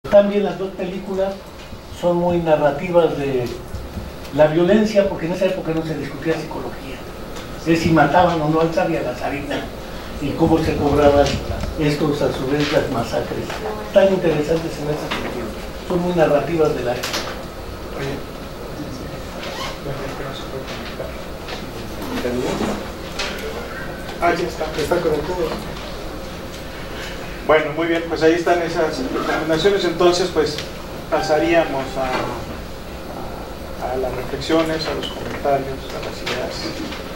También las dos películas son muy narrativas de la violencia, porque en esa época no se discutía psicología, es si mataban o no al zar y a la zarina, y cómo se cobraban estos a su vez las masacres, tan interesantes en ese sentido, son muy narrativas de la época. Ah, ya está conectado. Bueno, muy bien, pues ahí están esas recomendaciones. Entonces, pues pasaríamos a las reflexiones, a los comentarios, a las ideas.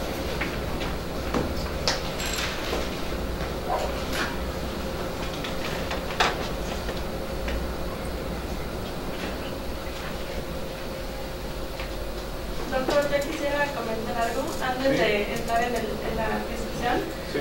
Doctor, yo quisiera comentar algo antes de entrar en la discusión. Sí.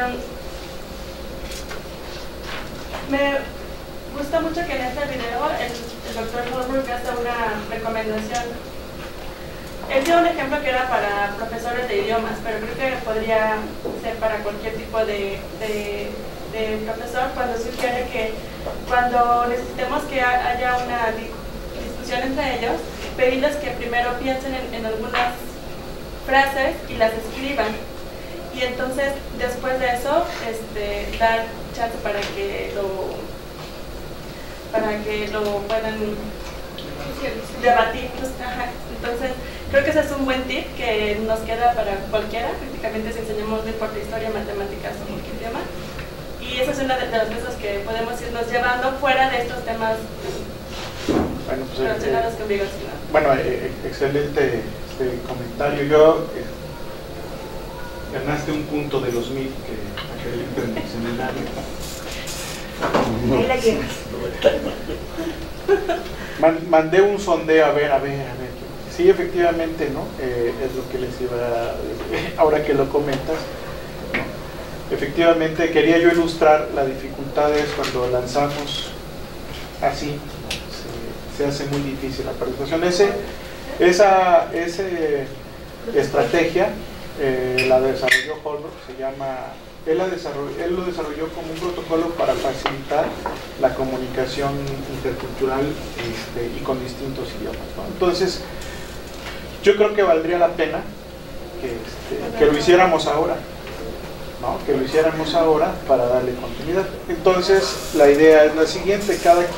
Me gusta mucho que en este video el doctor Holbrook hace una recomendación. Él dio un ejemplo que era para profesores de idiomas, pero creo que podría ser para cualquier tipo de profesor, cuando sugiere que cuando necesitemos que haya una discusión entre ellos, pedirles que primero piensen en algunas frases y las escriban, y entonces después de eso dar chance para que lo puedan debatir. Entonces creo que ese es un buen tip que nos queda para cualquiera, prácticamente si enseñamos, no importa, historia, matemáticas o cualquier tema, y esa es una de las cosas que podemos irnos llevando fuera de estos temas relacionados con biodiversidad. Bueno, excelente comentario. Yo ganaste un punto de los 1000 que acredito en el seminario. Ahí la llevas. Mandé un sondeo a ver. Sí, efectivamente, ¿no? Es lo que les iba a... Ahora que lo comentas, ¿no? Efectivamente, quería yo ilustrar la dificultad es cuando lanzamos así, se hace muy difícil la participación. Esa estrategia la desarrolló Holbrook, se llama... Él lo desarrolló como un protocolo para facilitar la comunicación intercultural y con distintos idiomas, ¿no? Entonces, yo creo que valdría la pena que lo hiciéramos ahora, ¿no? Que lo hiciéramos ahora para darle continuidad. Entonces, la idea es la siguiente: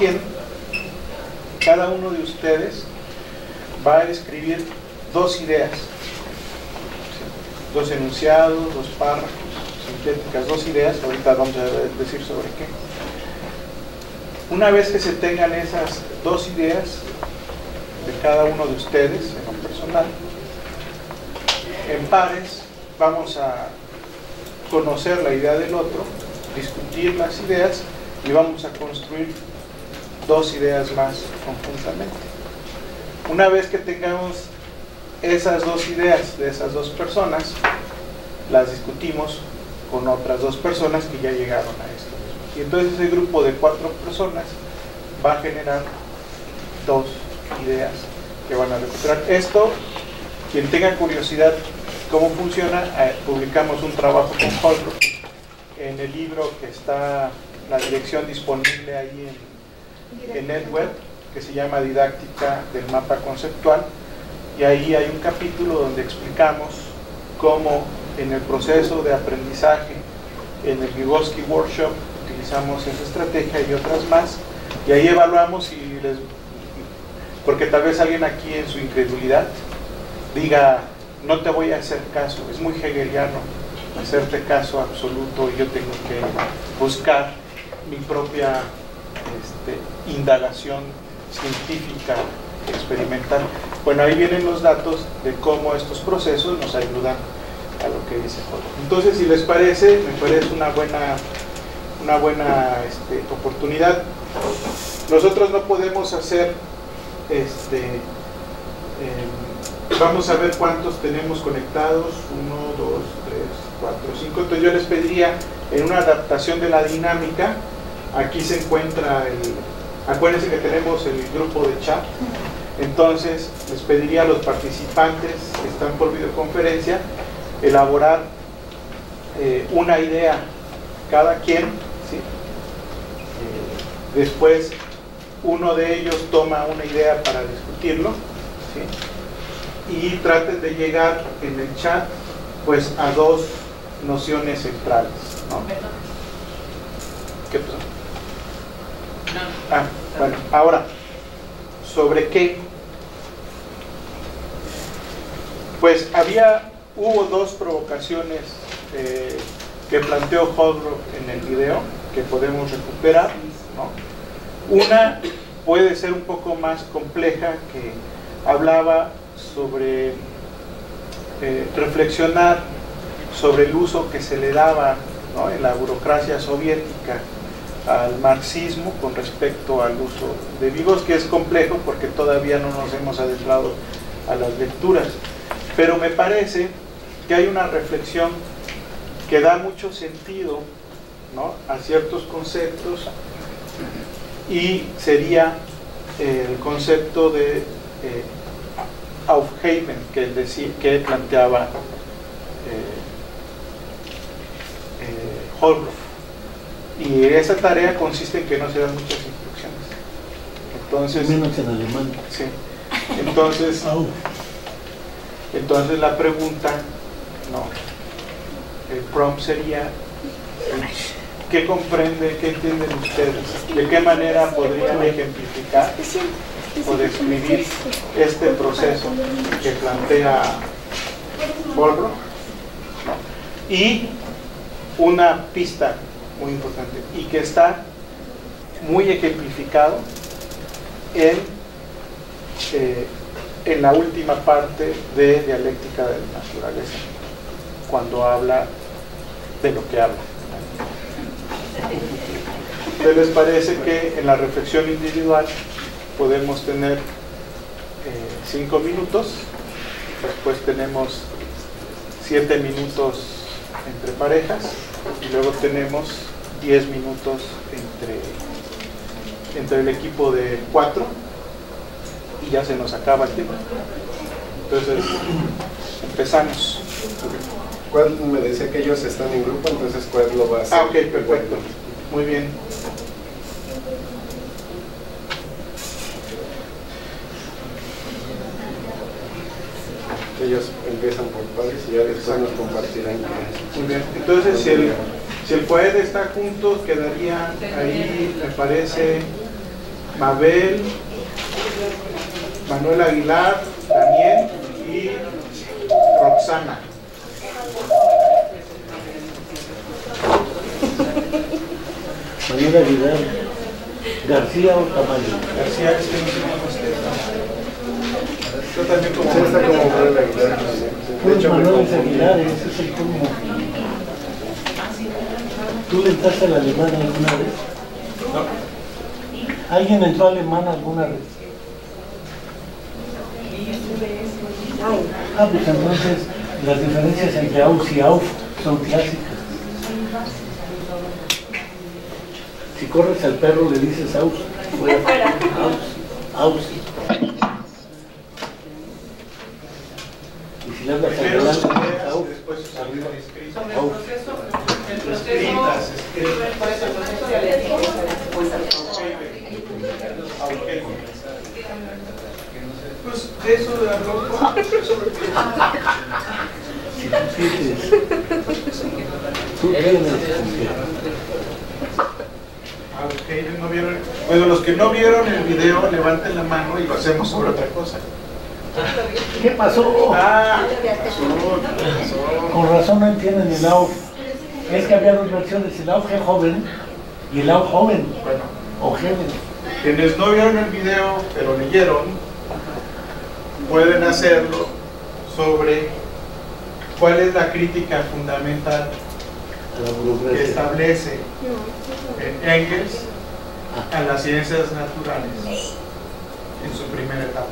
cada uno de ustedes va a escribir 2 ideas, ¿sí? 2 enunciados, 2 párrafos, sintéticas, 2 ideas. Ahorita vamos a decir sobre qué. Una vez que se tengan esas 2 ideas de cada uno de ustedes en lo personal, en pares vamos a conocer la idea del otro, discutir las ideas y vamos a construir 2 ideas más conjuntamente. Una vez que tengamos esas 2 ideas de esas 2 personas, las discutimos con otras 2 personas que ya llegaron a esto mismo. Y entonces ese grupo de 4 personas va a generar 2 ideas que van a recuperar. Esto, quien tenga curiosidad cómo funciona, publicamos un trabajo con Holbrook en el libro que está la dirección disponible ahí en NetWeb, que se llama Didáctica del Mapa Conceptual, y ahí hay un capítulo donde explicamos cómo en el proceso de aprendizaje en el Vygotsky Workshop utilizamos esa estrategia y otras más, y ahí evaluamos porque tal vez alguien aquí en su incredulidad diga: no te voy a hacer caso, es muy hegeliano hacerte caso absoluto y yo tengo que buscar mi propia indagación científica experimental. Bueno, ahí vienen los datos de cómo estos procesos nos ayudan a lo que dice Holbrook. Entonces, si les parece, me parece una buena oportunidad. Nosotros no podemos hacer vamos a ver cuántos tenemos conectados: 1, 2, 3, 4, 5. Entonces yo les pediría, en una adaptación de la dinámica, aquí se encuentra acuérdense que tenemos el grupo de chat. Entonces les pediría a los participantes que están por videoconferencia elaborar una idea cada quien, ¿sí? Después uno de ellos toma una idea para discutirlo, ¿sí? Y traten de llegar en el chat pues a dos nociones centrales, ¿no? ¿Qué pasó? Bueno, ahora, ¿sobre qué? Pues hubo dos provocaciones que planteó Holbrook en el video que podemos recuperar, ¿no? Una puede ser un poco más compleja, que hablaba sobre reflexionar sobre el uso que se le daba, ¿no?, en la burocracia soviética al marxismo con respecto al uso de Vygotsky. Es complejo porque todavía no nos hemos adentrado a las lecturas, pero me parece que hay una reflexión que da mucho sentido, ¿no?, a ciertos conceptos, y sería el concepto de Aufheben que planteaba Holbrook. Y esa tarea consiste en que no se dan muchas instrucciones. Entonces, menos en alemán. Sí. Entonces la pregunta, no, el prompt sería: ¿qué comprende, qué entienden ustedes? ¿De qué manera podrían ejemplificar o describir este proceso que plantea Holbrook, ¿no? Y una pista muy importante, y que está muy ejemplificado en la última parte de Dialéctica de la Naturaleza, cuando habla de lo que habla. ¿Qué les parece que en la reflexión individual podemos tener 5 minutos, después tenemos 7 minutos entre parejas, y luego tenemos 10 minutos entre el equipo de 4, y ya se nos acaba el tiempo? Entonces, empezamos. ¿Cuál me decía que ellos están en grupo? Entonces, ¿cuál lo va a hacer? Ok, perfecto. Muy bien. Ellos empiezan por pares y ya después nos compartirán. Muy bien. Entonces, si el poeta está junto, quedarían ahí, me parece, Mabel, Manuel Aguilar, Daniel y Roxana. Manuel Aguilar, García o Tamayo. García, es que no sé cómo esté. Yo también como Sí, está como Manuel Aguilar. Pues Manuel Aguilar, ese es el colmo. ¿Tú le entraste al alemán alguna vez? No. ¿Alguien entró al alemán alguna vez? Ah, pues entonces las diferencias entre aus y auf son clásicas. Si corres al perro le dices aus, fuera, aus. Y si le hablas al Primero galán, sus le dices ideas, aus, después sus arriba, escritas. Sobre aus. el proceso Escritas. por eso el proceso dialéctico se descuenta. Pues de eso habló. Si tú tienes Ok, no vieron. Bueno, los que no vieron el video, levanten la mano y lo hacemos sobre otra cosa. ¿Qué pasó? Ah, Con razón no entienden el AUF. Es que había dos versiones, el AUF joven y el AUF joven bueno. o joven. Quienes no vieron el video, pero leyeron, pueden hacerlo sobre cuál es la crítica fundamental A la que burocracia. establece Engels a las ciencias naturales en su primera etapa.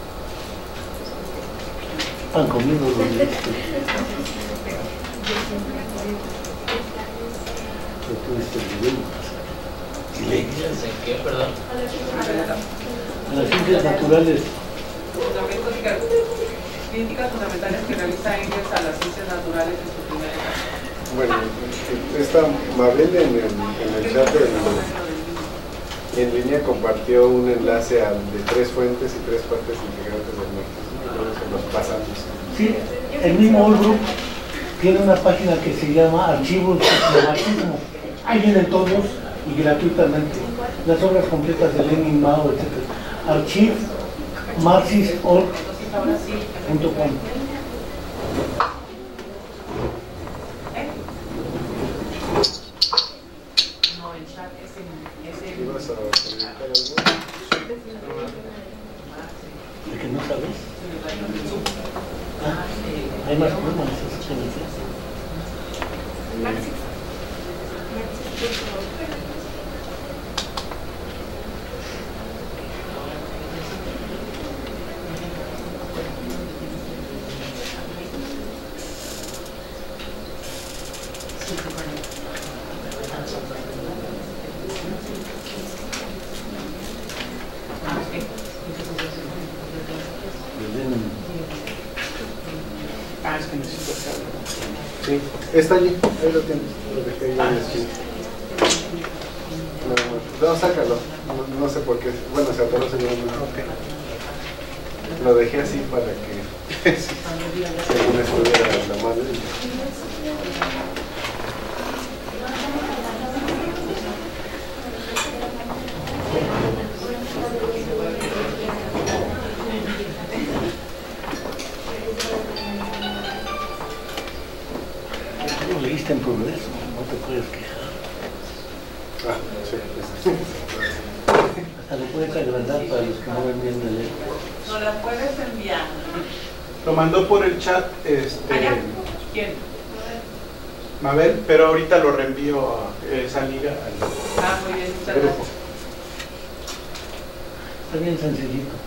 Están comiendo los listos. Pero tú viste el video. ¿Ciencias en qué, perdón? A las ciencias naturales. Críticas fundamentales que realiza Engels a las ciencias naturales en su primera etapa. Bueno, está Mabel en el chat en línea compartió un enlace al de 3 fuentes y 3 partes integrantes del marxismo. Entonces se los pasamos. Sí, el mismo All Group tiene una página que se llama Archivos de Marxismo. Ahí vienen todos y gratuitamente las obras completas de Lenin, Mao, etc. archivmarxist.org.com. ¿Ibas a comentar algo? ¿De que no sabes? Hay más plumas, eso se me dice. Ah, es que necesito hacerlo. Sí, está allí, ahí lo tienes. Lo dejé ahí en la esquina. No, sácalo. No sé por qué. Bueno, se atoró seguramente. Lo dejé así para que según estuviera la madre. Lo leíste en progreso, no te puedes quejar. Ah, sí. Hasta lo puedes agrandar para los que no ven bien de leer. ¿No la puedes enviar? Lo mandó por el chat ¿Quién? Mabel, pero ahorita lo reenvío a esa liga al Ah, muy bien, muchas grupo. gracias. Está bien sencillito.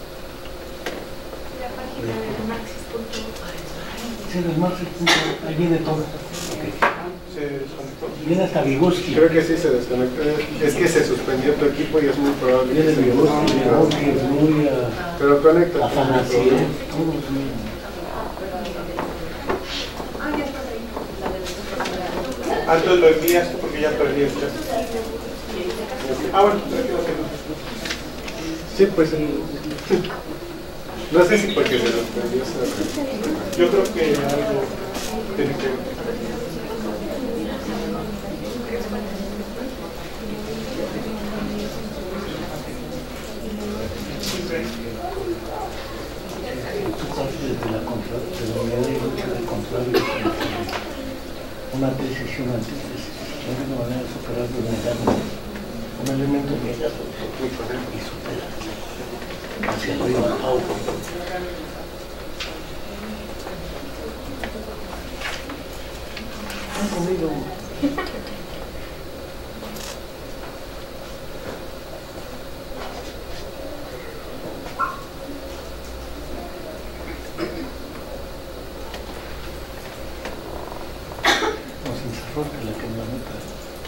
La página de marxist.org. Sí, los Marxist.org, ahí viene todo. Okay. ¿Se desconectó? Viene hasta Vygotsky. Creo que sí se desconectó. Es que se suspendió tu equipo y es muy probable que Viene se Vygotsky, es muy Pero conecta. Afanasiev, todos bien. Ah, entonces lo envías tú porque ya perdí el chat. Ah, bueno, Sí, pues no sé si porque se suspendió. yo creo que algo tiene que ver. Tú partes de la unidad de lucha del contrario, una tesis y una antítesis. No hay una manera de superar los negados. Un elemento negado y superar. Hacia arriba, auto. Ven conmigo. Nos encerró que la que no nota.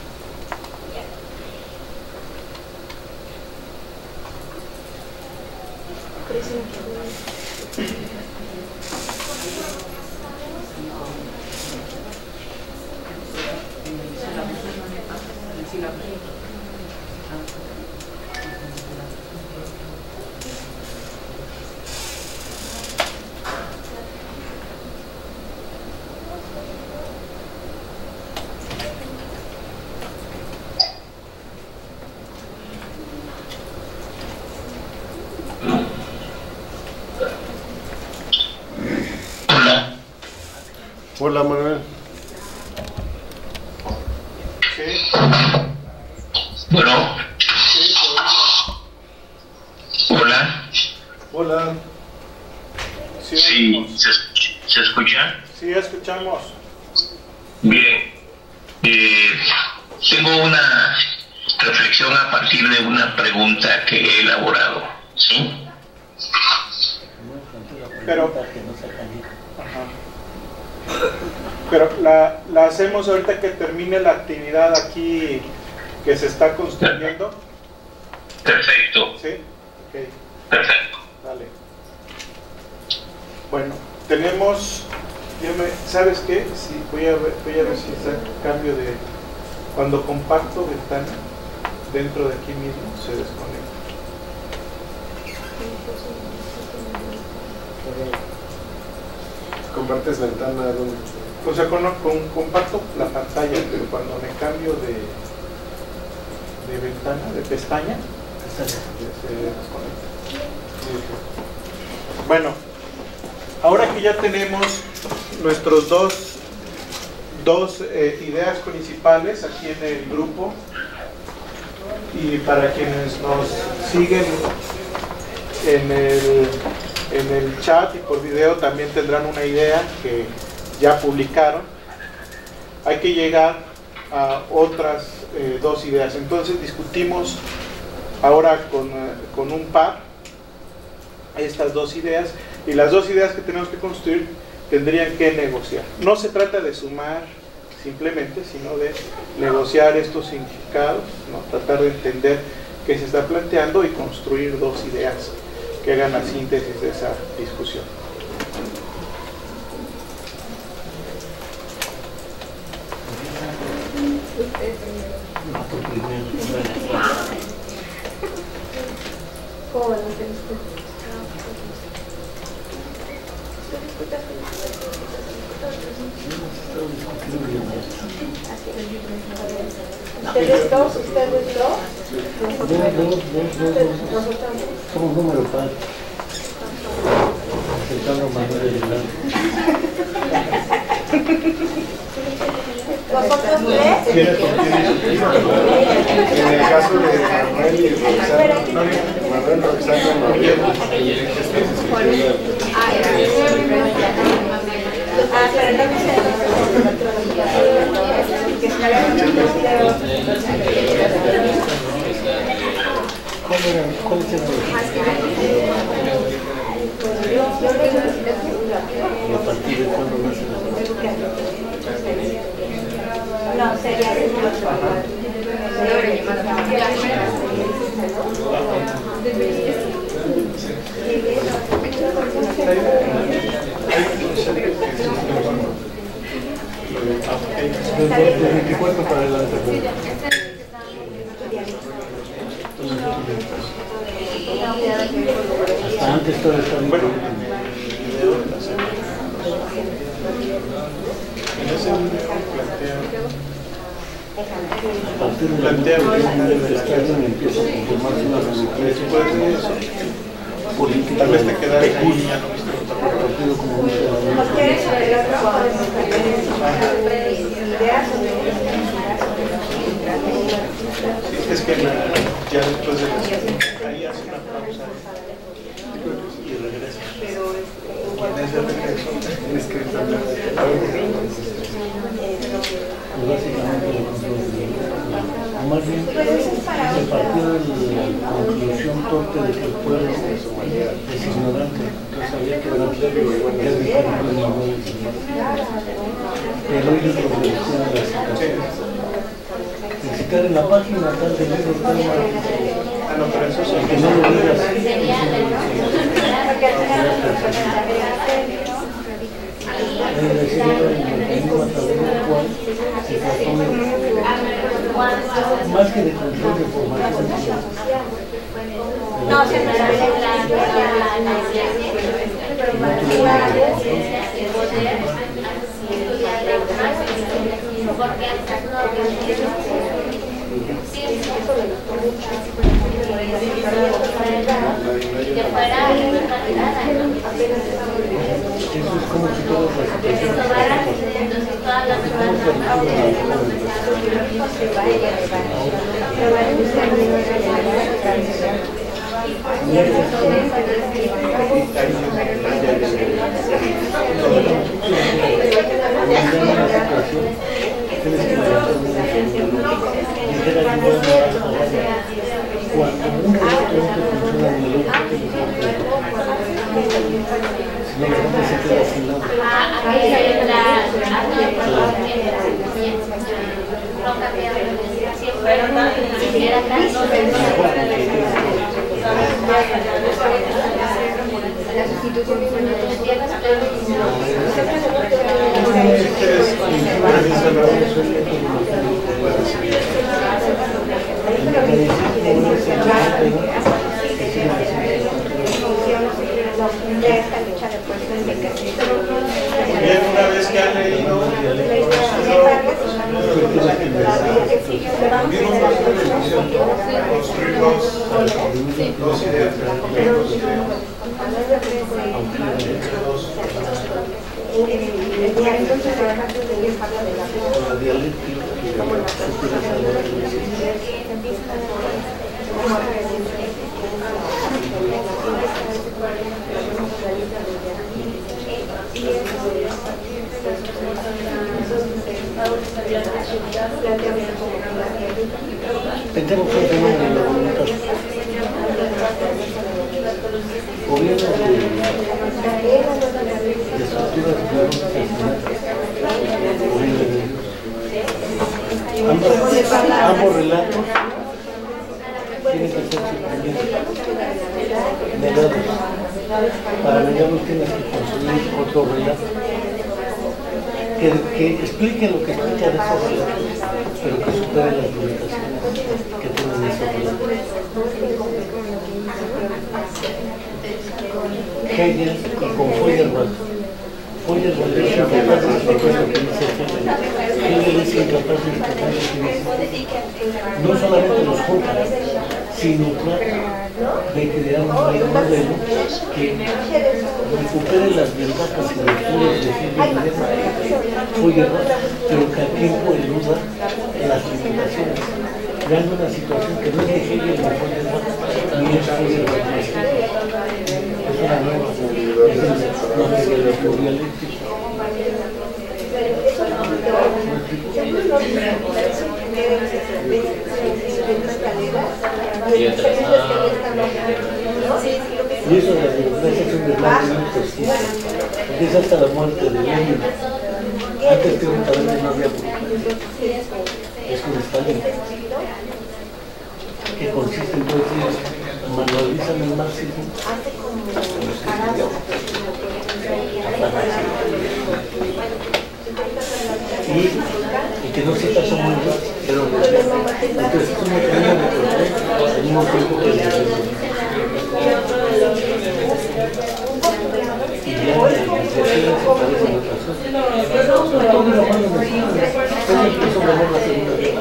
Hola, Manuel. Sí, Bueno, sí, hola. Hola. sí, Sí, oímos. ¿se escucha? Sí, escuchamos. Bien. Tengo una reflexión a partir de una pregunta que he elaborado. ¿Sí? Pero- Que no se caliente. Ajá. Pero la hacemos ahorita que termine la actividad aquí que se está construyendo. Perfecto, ¿Sí? Ok, perfecto. dale. Bueno, tenemos, ¿sabes qué? Sí, voy a ver si está cambio de, cuando comparto ventana, dentro de aquí mismo se desconecta. ¿Compartes ventana? ¿Dónde? O sea, comparto la pantalla, pero cuando me cambio de ventana, de pestaña, se desconecta. Bueno, ahora que ya tenemos nuestros dos ideas principales aquí en el grupo, y para quienes nos siguen en el chat y por video también tendrán una idea que ya publicaron, hay que llegar a otras dos ideas. Entonces discutimos ahora con un par estas dos ideas, y las dos ideas que tenemos que construir tendrían que negociar. No se trata de sumar simplemente, sino de negociar estos significados, ¿no? Tratar de entender qué se está planteando y construir dos ideas que hagan la síntesis de esa discusión. ¿Cómo van a hacer ustedes? ¿Ustedes dos? ¿Ustedes dos? Somos número par. Aceptando Manuel de Legrand. ¿Vosotros tres? En el caso de Manuel y Roxana, Manuel, Roxana, Manuel, pero no me sé. ¿Cuál es el ¿Y a partir de cuándo nace la No, sería de 24 para adelante? Hasta antes todo está bien. Bueno, en ese video a partir de la empieza a conformarse una revolución política. tal vez te quedas ahí y ya no viste otro partido comunista. ¿Quieres saber otro? es que ya después de ahí hace una pausa y regresa. Y en ese regreso tienes que hablar Básicamente más bien se partió de la conclusión torpe de que el pueblo es ignorante, entonces había que dar pero ellos lo reducían a la citación. Citar en la página tal de libro tal no, pero eso sí. que no lo digas decir el mecanismo a través del cual se trató más que de control de formación. No, se me Eso es como si todas las cuando un electrónico funciona en el otro, si no la gente se queda sin nada. la sustitución de El Dos ideas. Pensemos en el fenómeno de la voluntad. Gobiernos de estructuras ambos relatos tienen que ser suprimentes, negados. Para negarlos tienes que construir otro relato que explique lo que explica de esos relatos, pero que supere las limitaciones que tienen esos relatos. Hegel y con Feuerbach. Feuerbach es incapaz de explicar lo que dice Hegel. Hegel es incapaz de explicar lo que dice. No solamente los junta, sino de crear un modelo que recupere las ventajas y virtudes de Feuerbach, pero que al tiempo eluda las limitaciones, creando una situación que no es de Hegel ni Feuerbach, ni es Feuerbach. Es una nueva dialéctica. Y eso de la democracia es un desmadre muy justicia, porque es hasta la muerte de Lenin. Antes que un talento no había es un Stalin, que consiste en decir, manualizan el marxismo y que no se está tomando, pero entonces es un mecanismo de control al mismo tiempo que y ya las negociaciones se parecen a otras cosas. Todo de la mano de todo incluso ganar la segunda guerra.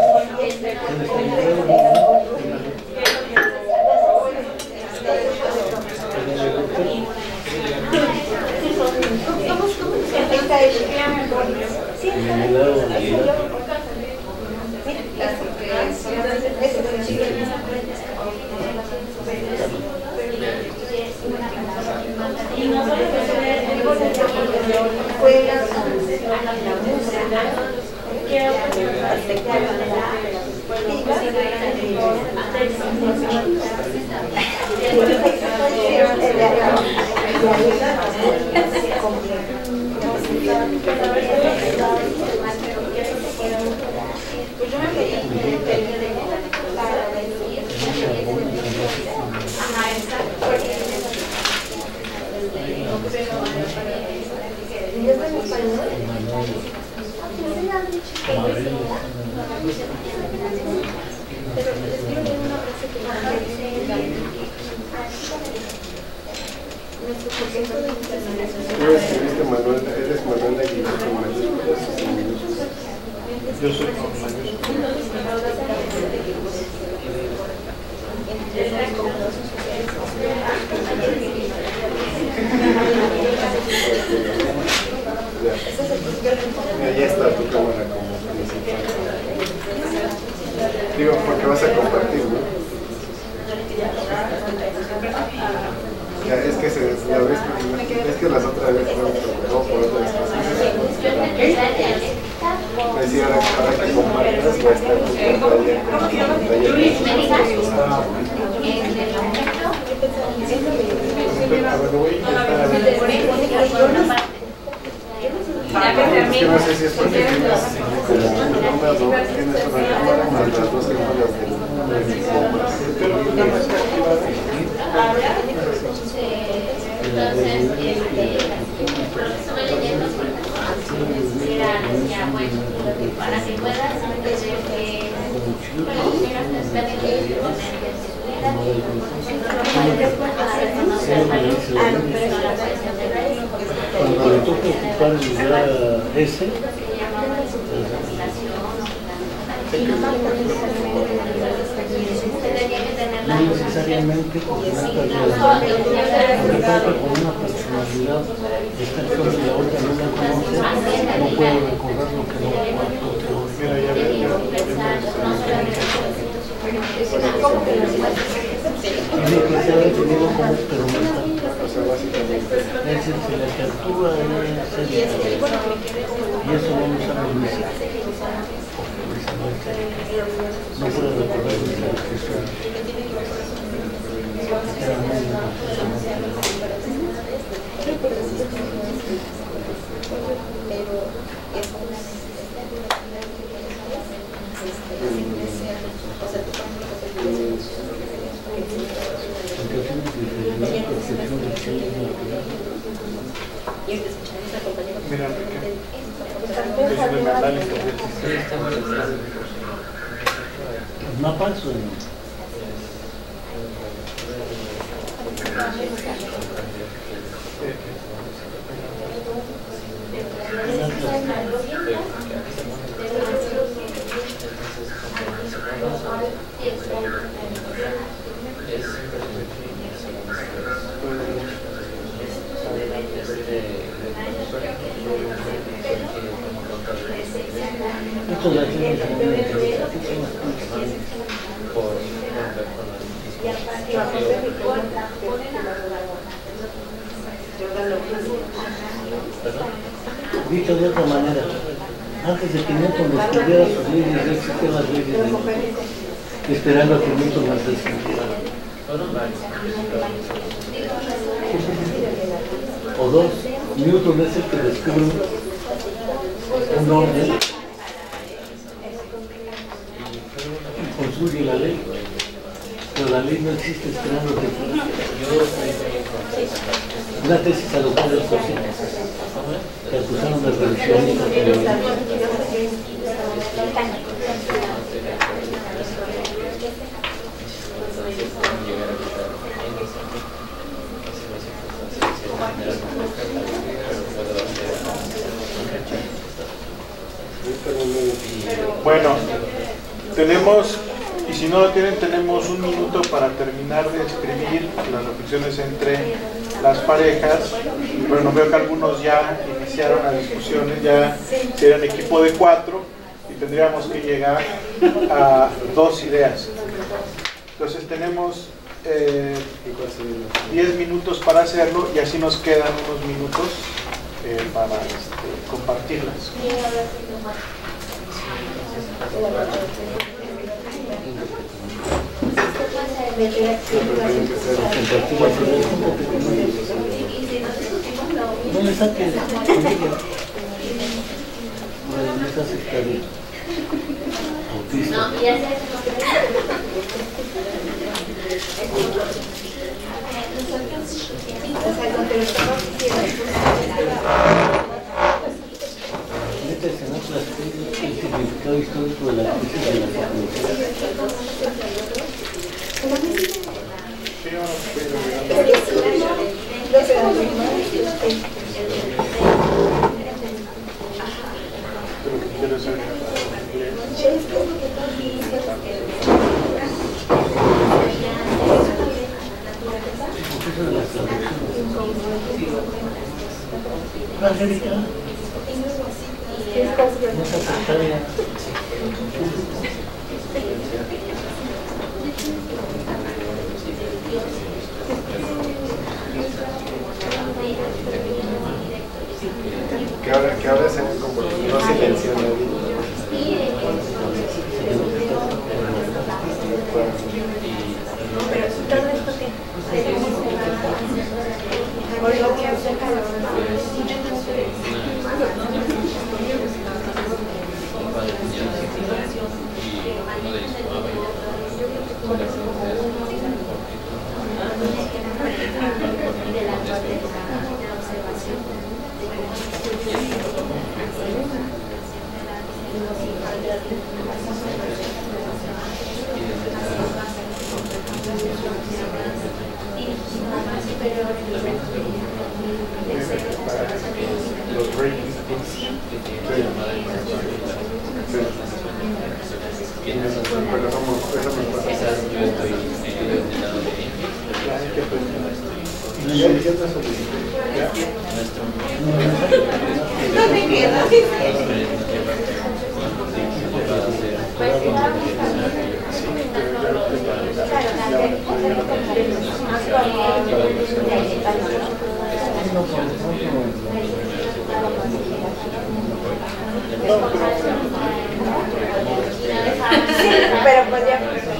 ¿Tú escribiste Manuel? ¿Eres Manuel Aguilar con mayúsculas o sin minúsculas? Yo soy con mayúsculas. Ya está tu cámara como principal. Digo, porque vas a compartir, ¿no? Ya, es que la vez, es que las otras veces no por otras cosas. Me decía, ahora que compartas, va a estar tu Es que no sé si es porque tienes como una tienes una cámara más las dos cámaras del para que puedas entender que cuando le toca ocupar el lugar ese, no necesariamente porque una persona con una personalidad está actuando y la otra no la conoce, no puede recordar lo que no actuó. Mira, ya veo. Tiene que ser definido como experimental. O sea, básicamente. Es decir, si la que actúa es seria, y eso no lo sabe Luis, no puede recordar Luis que soy. Mira, Enrique. Es el análisis del sistema. Mapas o esto es la dicho de otra manera, antes de que Newton descubriera sus leyes, ya existían las leyes de Newton, esperando a que Newton las descubriera. O dos, Newton es el que descubre un orden y construye la ley, pero la ley no existe esperando que una tesis a lo cual es posible, que acusaron de revisionistas. Bueno, tenemos, y si no lo tienen, tenemos un minuto para terminar de escribir las reflexiones entre las parejas. Bueno, veo que algunos ya iniciaron las discusiones, ya serían equipo de 4 y tendríamos que llegar a 2 ideas. Entonces tenemos 10 minutos para hacerlo y así nos quedan unos minutos para compartirlas. No le saques autista. No, ya sé. Métese en otras cosas, el significado histórico de la crisis de la tecnología. Angélica, no se aceptaría. Que ahora se como no silencio a nadie. Los ratings. Sí. Pero somos pero podría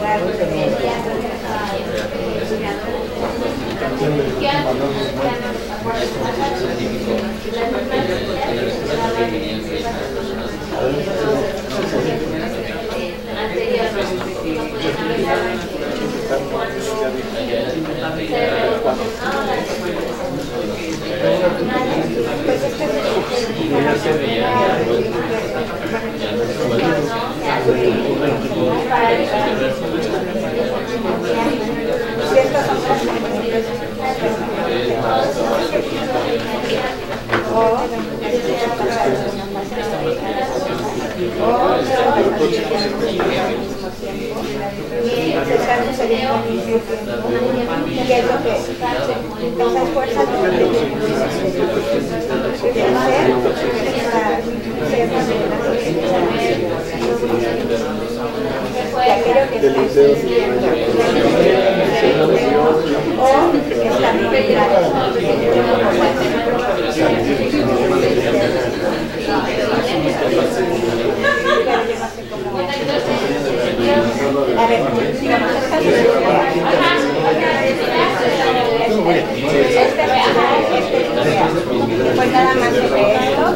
pues nada más de esto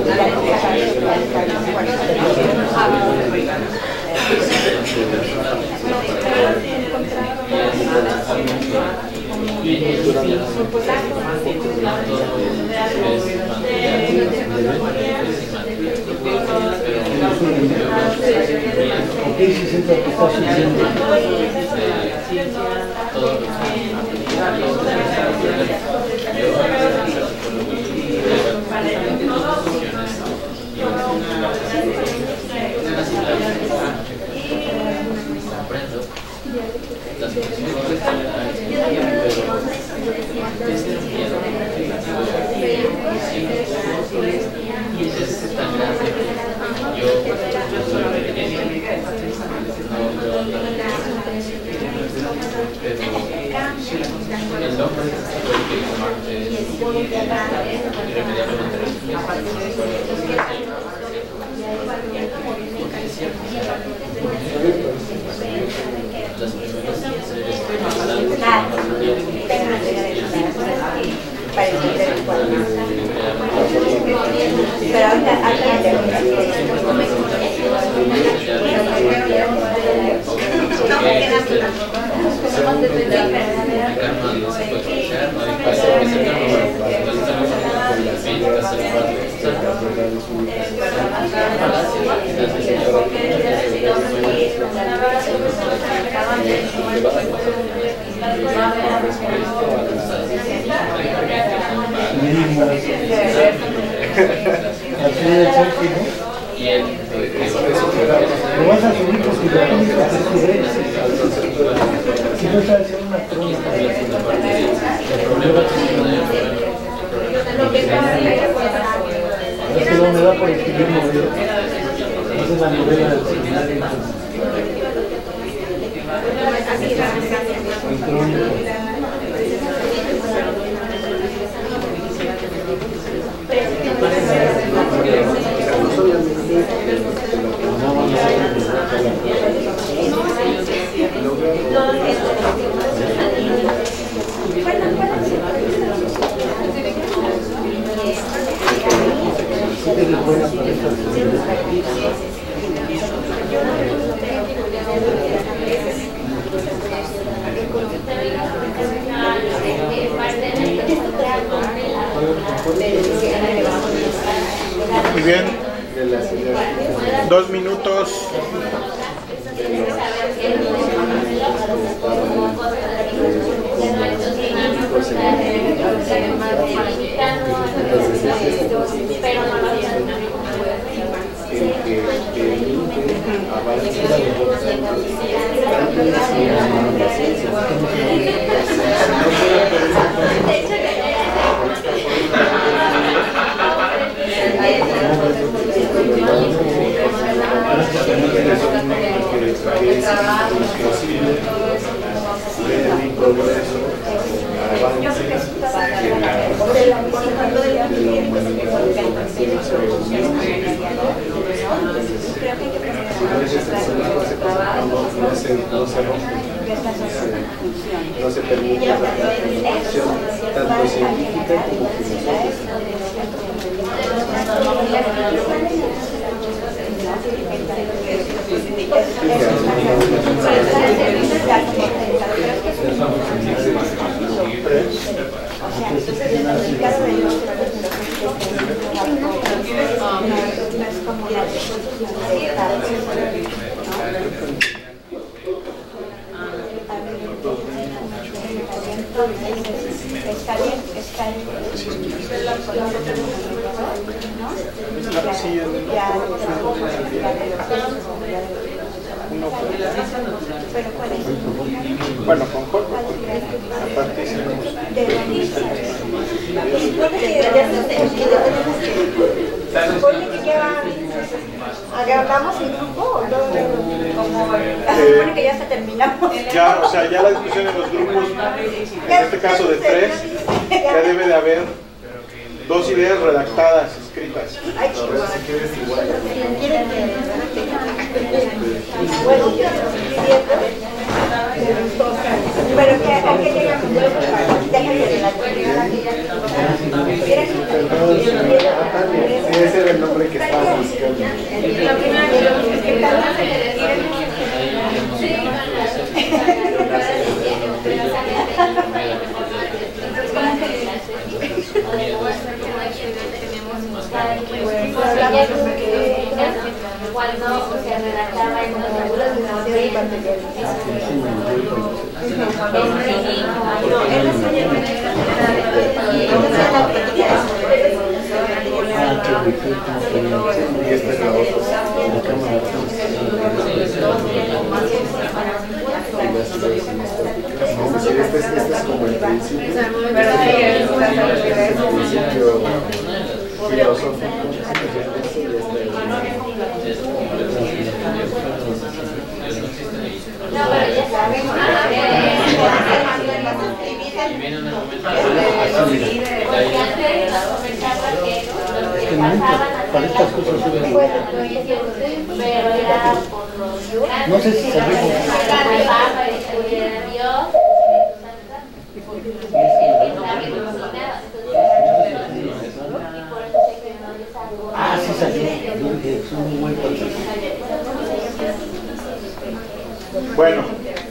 Muy bien. 2 minutos. que abarca tanto científica como filosófica. Bueno, con Jorge, aparte ¿agarramos el grupo o no? Supone que ya se terminamos. ya, o sea, ya la discusión en los grupos, en este caso de 3, ya debe de haber 2 ideas redactadas, escritas. Ay, Ahora si quieres igual. bueno, pero que a qué llegamos. Déjame la Ese era el nombre que estabas buscando. Cuando se redactaba en los módulos de Y esta es la otra. No, decir, este es como el principio. Filosófico. no, pero ya saben, para estas cosas no sé si sabemos. Ah, sí salió. Es un muy buen proceso. Bueno,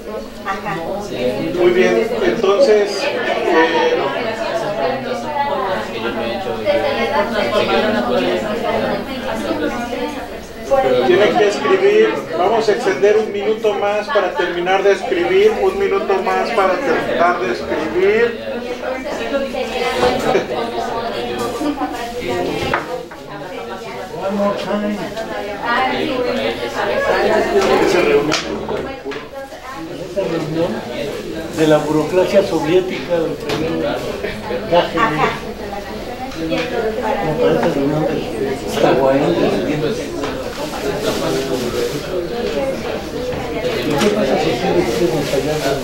muy bien, entonces tienen que escribir, vamos a extender 1 minuto más para terminar de escribir, 1 minuto más para terminar de escribir. One more time. Esa reunión de la burocracia soviética del periodo Gagarin. Me parece reunión de Stahuael. ¿Y qué pasa si ustedes ensayando?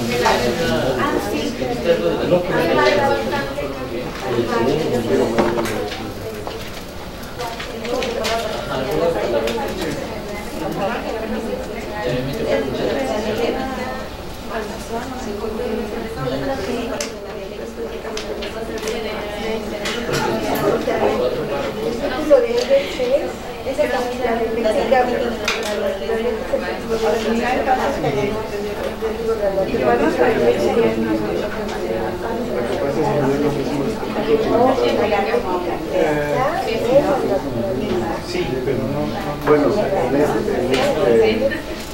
Sí, pero no. Bueno, en este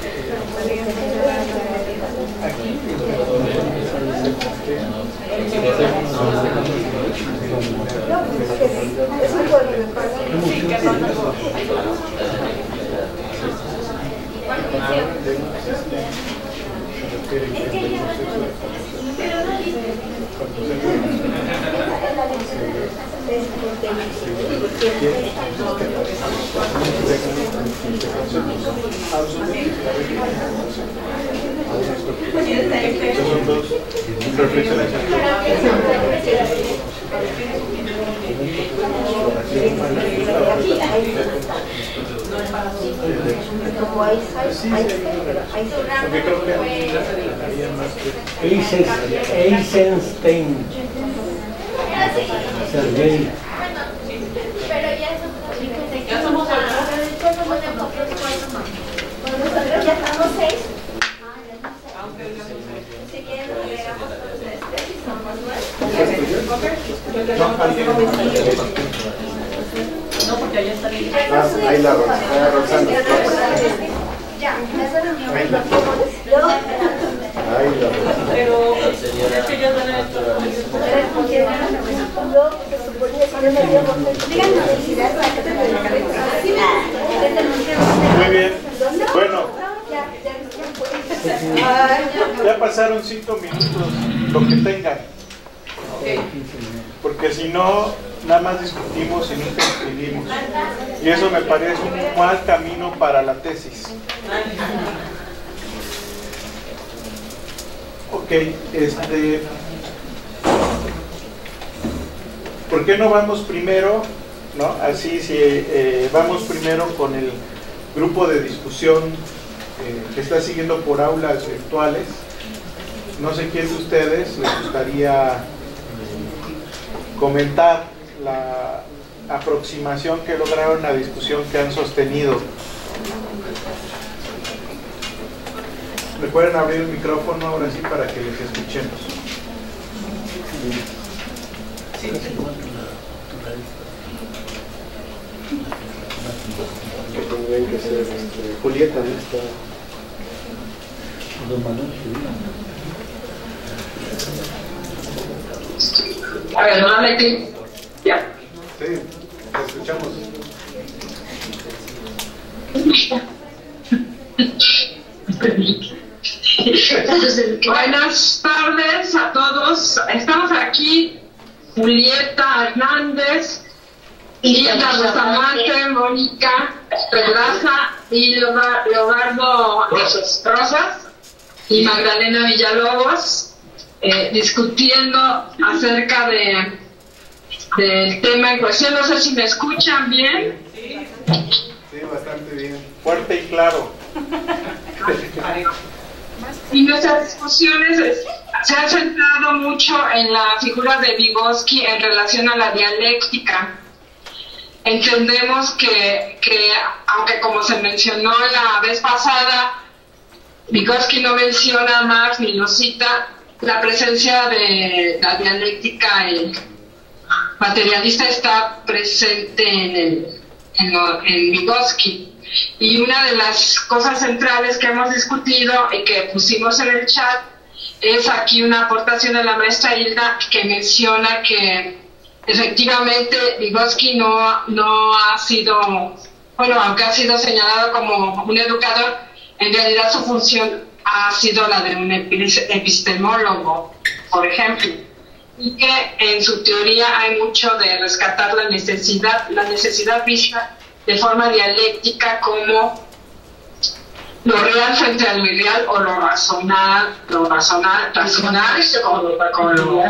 Son 2 reflexiones. Como Eisenstein. Porque creo que Eisenstein. Sergei. Ya somos Ya estamos 6. aunque ya somos Si quieren, agregamos los tres y somos 9. no, porque allá está bien. Ahí la Roxana. Ya, esa reunión. Ahí la Pero es que ya dan esto. muy bien. Bueno, ya pasaron 5 minutos, lo que tengan. Porque si no, nada más discutimos y nunca escribimos. Y eso me parece un mal camino para la tesis. Ok, ¿por qué no vamos primero, no? Así, si vamos primero con el grupo de discusión que está siguiendo por aulas virtuales. No sé quién de ustedes les gustaría comentar la aproximación que lograron a la discusión que han sostenido. ¿Me pueden abrir el micrófono ahora sí para que les escuchemos? Que tendrían que ser Julieta, ¿no? Está. A ver, nuevamente. Ya. Sí, te escuchamos. Buenas tardes a todos. Estamos aquí, Julieta Hernández, Linda Bustamante, Mónica Pedraza y Leobardo Rosas y Magdalena Villalobos, discutiendo acerca del tema en cuestión. No sé si me escuchan bien. Sí, bastante bien. Fuerte y claro. Y nuestras discusiones se han centrado mucho en la figura de Vygotsky en relación a la dialéctica. Entendemos que aunque como se mencionó la vez pasada, Vygotsky no menciona a Marx ni lo cita, la presencia de la dialéctica materialista está presente en Vygotsky. Y una de las cosas centrales que hemos discutido y que pusimos en el chat es aquí una aportación de la maestra Hilda que menciona que efectivamente Vygotsky no ha sido, bueno, aunque ha sido señalado como un educador, en realidad su función ha sido la de un epistemólogo, por ejemplo, y que en su teoría hay mucho de rescatar la necesidad vista de forma dialéctica como lo real frente a lo irreal o lo racional con lo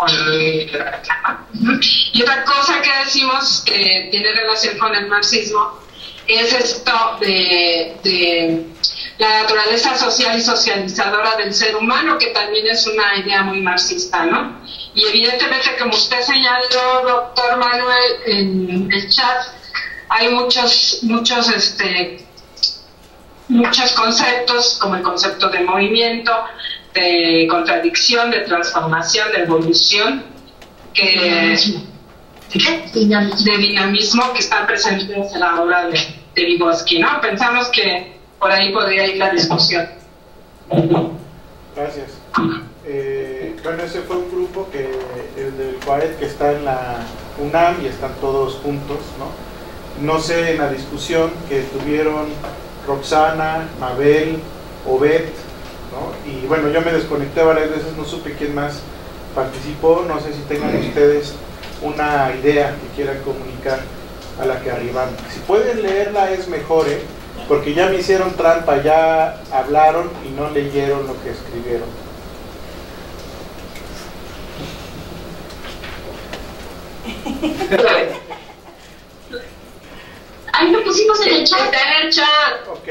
y otra cosa que decimos que tiene relación con el marxismo es esto de la naturaleza social y socializadora del ser humano, que también es una idea muy marxista, ¿no? Y evidentemente, como usted señaló, doctor Manuel, en el chat, hay muchos conceptos, como el concepto de movimiento, de contradicción, de transformación, de evolución, de dinamismo, que están presentes en la obra de Vygotsky, ¿no? Pensamos que por ahí podría ir la discusión. Gracias. Bueno, ese fue un grupo el del COAED, que está en la UNAM y están todos juntos, ¿no? No sé, en la discusión que tuvieron Roxana, Mabel, Obed, ¿no? Y bueno, yo me desconecté varias veces, no supe quién más participó. No sé si tengan ustedes una idea que quieran comunicar a la que arribamos. Si pueden leerla es mejor, porque ya me hicieron trampa, ya hablaron y no leyeron lo que escribieron. Ahí lo pusimos en el chat. Está en el chat. Ok, Ok.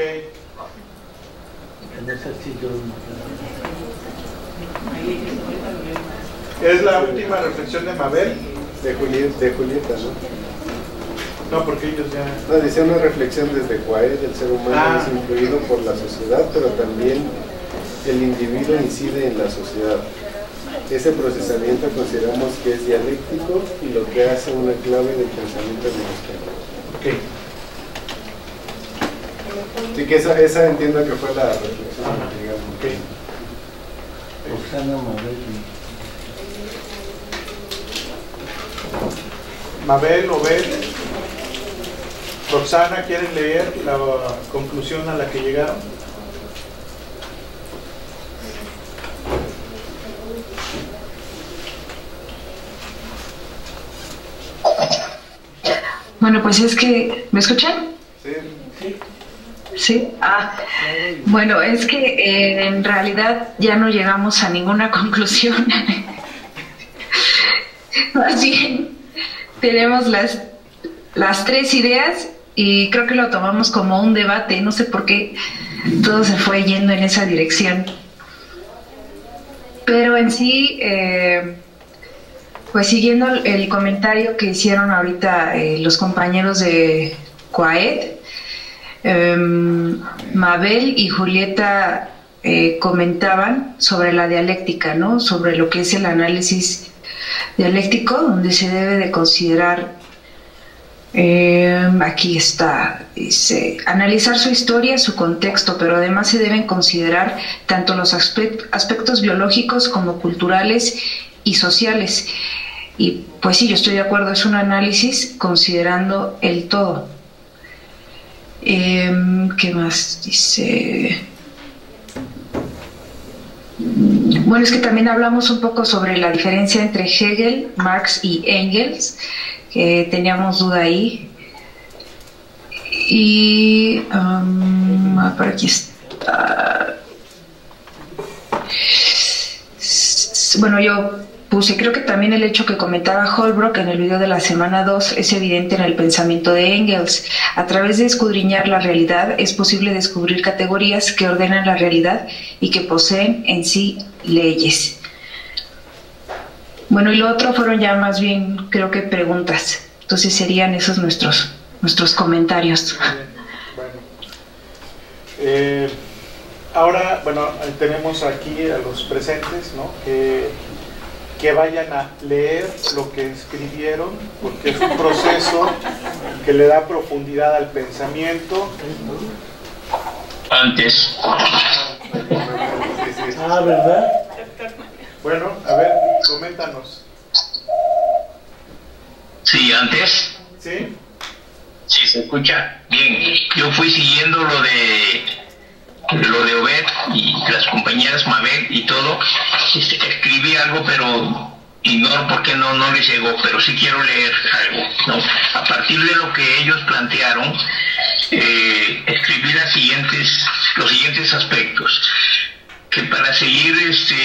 Es la última reflexión de Mabel. De Julieta, ¿no? No, porque ellos ya... No, dice una reflexión desde Quaed, el ser humano es influido por la sociedad, pero también el individuo incide en la sociedad. Ese procesamiento consideramos que es dialéctico y lo que hace una clave del pensamiento mexicano. Ok. Sí, que esa entiendo que fue la reflexión, digamos. Ok. Mabel, Obed, Roxana, ¿quieren leer la conclusión a la que llegaron? Bueno, pues es que... ¿Me escuchan? Sí. Sí. Bueno, es que en realidad ya no llegamos a ninguna conclusión. Más bien, tenemos las tres ideas y creo que lo tomamos como un debate. No sé por qué todo se fue yendo en esa dirección. Pero en sí, pues siguiendo el comentario que hicieron ahorita los compañeros de Quaed, Mabel y Julieta comentaban sobre la dialéctica, ¿no? Sobre lo que es el análisis dialéctico, donde se debe de considerar, aquí está, dice, analizar su historia, su contexto, pero además se deben considerar tanto los aspectos biológicos como culturales y sociales. Y pues sí, yo estoy de acuerdo, es un análisis considerando el todo. ¿Qué más dice? Bueno, es que también hablamos un poco sobre la diferencia entre Hegel, Marx y Engels, que teníamos duda ahí. Y por aquí está. Bueno, yo puse, creo que también el hecho que comentaba Holbrook en el video de la semana 2 es evidente en el pensamiento de Engels. A través de escudriñar la realidad es posible descubrir categorías que ordenan la realidad y que poseen en sí leyes. Bueno, y lo otro fueron ya más bien, creo que preguntas. Entonces serían esos nuestros comentarios. Bueno. Ahora, bueno, tenemos aquí a los presentes, ¿no? Que vayan a leer lo que escribieron, porque es un proceso que le da profundidad al pensamiento. Antes. ¿Verdad? Bueno, a ver, coméntanos. Sí, antes. ¿Sí? Sí, se escucha. Bien, yo fui siguiendo lo de Obed y las compañeras Mabel y todo. Escribí algo, pero ignoro por qué no les llegó, pero sí quiero leer algo, ¿no? A partir de lo que ellos plantearon, escribí los siguientes aspectos, que para seguir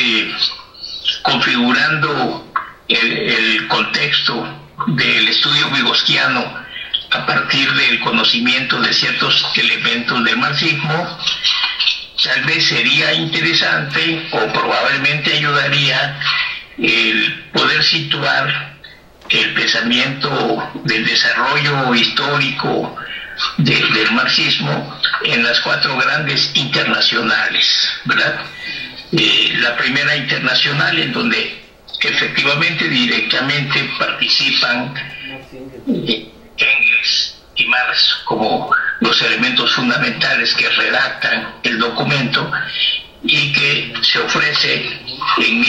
configurando el contexto del estudio vygotsquiano a partir del conocimiento de ciertos elementos del marxismo, tal vez sería interesante o probablemente ayudaría el poder situar el pensamiento del desarrollo histórico del marxismo en las cuatro grandes internacionales, ¿verdad? La primera internacional, en donde efectivamente directamente participan Engels y Marx como los elementos fundamentales que redactan el documento y que se ofrece en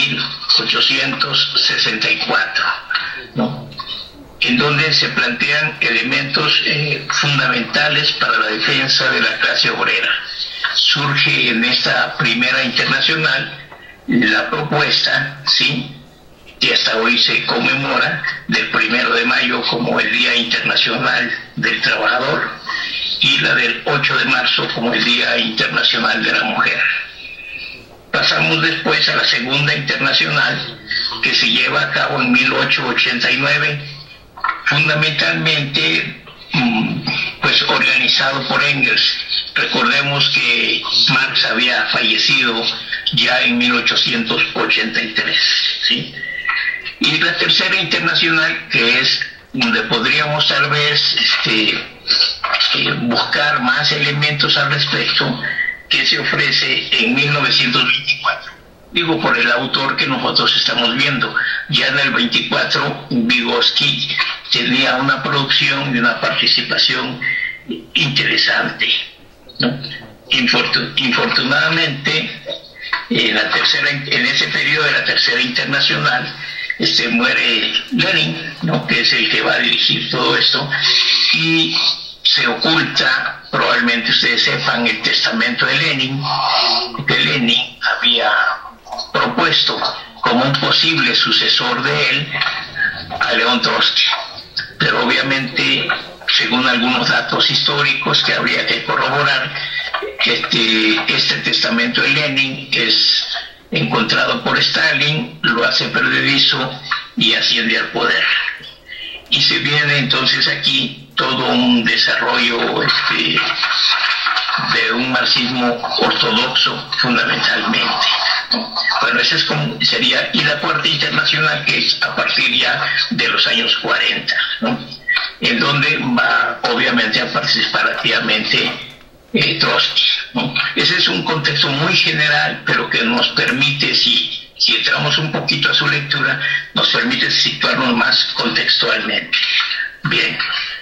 1864, ¿no? En donde se plantean elementos fundamentales para la defensa de la clase obrera. Surge en esta primera internacional la propuesta, ¿sí?, que hasta hoy se conmemora, del 1 de mayo como el Día Internacional del Trabajador y la del 8 de marzo como el Día Internacional de la Mujer. Pasamos después a la segunda internacional, que se lleva a cabo en 1889, fundamentalmente pues organizado por Engels Recordemos que Marx había fallecido ya en 1883, ¿sí? Y la Tercera Internacional, que es donde podríamos tal vez buscar más elementos al respecto, que se ofrece en 1924. Digo por el autor que nosotros estamos viendo. Ya en el 24 Vygotsky tenía una producción y una participación interesante, ¿no? Infortunadamente, en ese periodo de la Tercera Internacional, muere Lenin, ¿no? Que es el que va a dirigir todo esto, y se oculta, probablemente ustedes sepan, el testamento de Lenin, que Lenin había propuesto como un posible sucesor de él a León Trotsky, pero obviamente, según algunos datos históricos que habría que corroborar, este testamento de Lenin es encontrado por Stalin, lo hace perdedizo y asciende al poder. Y se viene entonces aquí todo un desarrollo de un marxismo ortodoxo fundamentalmente, ¿no? Bueno, esa es como sería, y la Cuarta Internacional, que es a partir ya de los años 40, ¿no? En donde va obviamente a participar activamente Trotsky, ¿no? Ese es un contexto muy general, pero que nos permite, si entramos un poquito a su lectura, nos permite situarnos más contextualmente. Bien.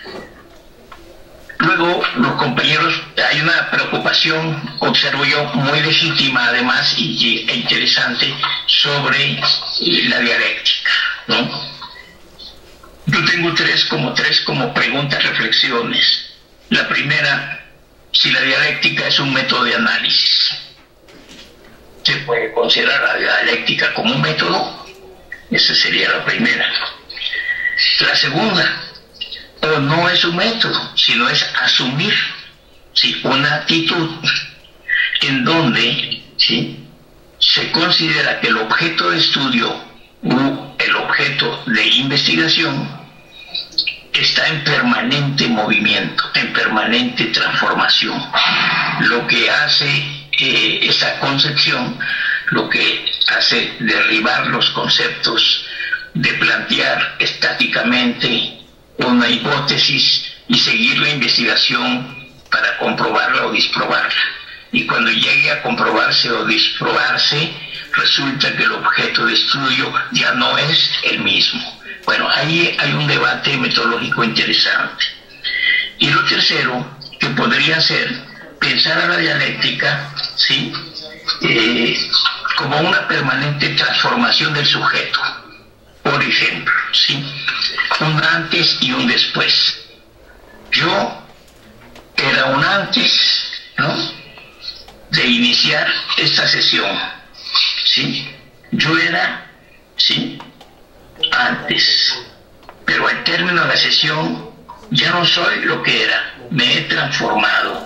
Luego, los compañeros, hay una preocupación, observo yo, muy legítima además e interesante sobre la dialéctica, ¿no? Yo tengo tres como preguntas, reflexiones. La primera, si la dialéctica es un método de análisis. ¿Se puede considerar la dialéctica como un método? Esa sería la primera. La segunda, o no es un método, sino es asumir, ¿sí?, una actitud en donde, ¿sí?, se considera que el objeto de estudio u el objeto de investigación está en permanente movimiento, en permanente transformación. Lo que hace esa concepción, lo que hace derribar los conceptos de plantear estáticamente una hipótesis y seguir la investigación para comprobarla o disprobarla. Y cuando llegue a comprobarse o disprobarse, resulta que el objeto de estudio ya no es el mismo. Bueno, ahí hay un debate metodológico interesante. Y lo tercero, que podría ser pensar a la dialéctica, ¿sí?, como una permanente transformación del sujeto. Por ejemplo, ¿sí?, un antes y un después. Yo era un antes, ¿no?, de iniciar esta sesión, ¿sí? Yo era, ¿sí?, antes, pero al término de la sesión ya no soy lo que era, me he transformado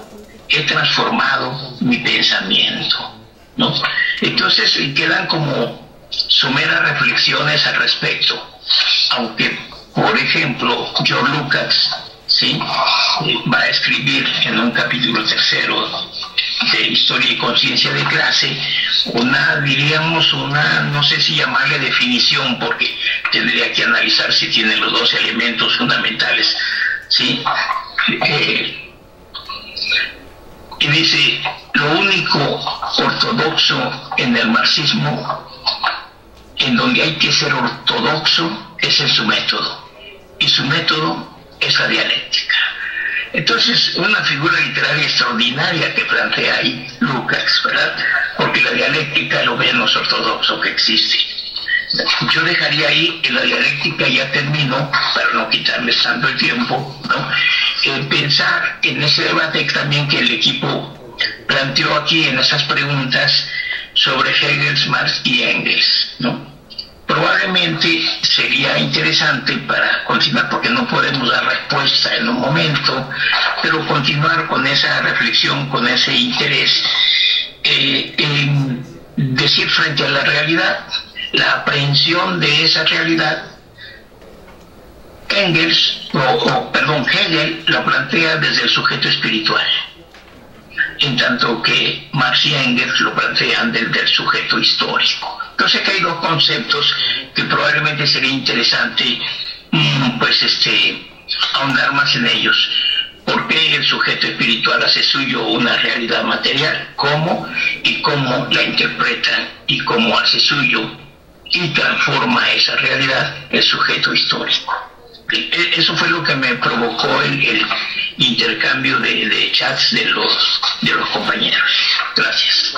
mi pensamiento, ¿no? Entonces quedan como someras reflexiones al respecto, aunque, por ejemplo, George Lukács, ¿sí?, va a escribir en un capítulo tercero de Historia y Conciencia de Clase no sé si llamarle definición, porque tendría que analizar si tiene los dos elementos fundamentales, ¿sí? Y dice, lo único ortodoxo en el marxismo, en donde hay que ser ortodoxo, es en su método, y su método es la dialéctica. Entonces, una figura literaria extraordinaria que plantea ahí Lukács, ¿verdad? Porque la dialéctica es lo menos ortodoxo que existe. Yo dejaría ahí que la dialéctica, ya terminó, para no quitarles tanto el tiempo, ¿no? Pensar en ese debate también que el equipo planteó aquí en esas preguntas sobre Hegel, Marx y Engels, ¿no? Probablemente sería interesante para continuar, porque no podemos dar respuesta en un momento, pero continuar con esa reflexión, con ese interés, en decir frente a la realidad, la aprehensión de esa realidad. Hegel lo plantea desde el sujeto espiritual. en tanto que Marx y Engels lo plantean del sujeto histórico. Entonces que hay dos conceptos que probablemente sería interesante ahondar más en ellos. ¿Por qué el sujeto espiritual hace suyo una realidad material? ¿Cómo? Y cómo la interpreta y cómo hace suyo y transforma esa realidad el sujeto histórico. Eso fue lo que me provocó el intercambio de chats de los compañeros. Gracias.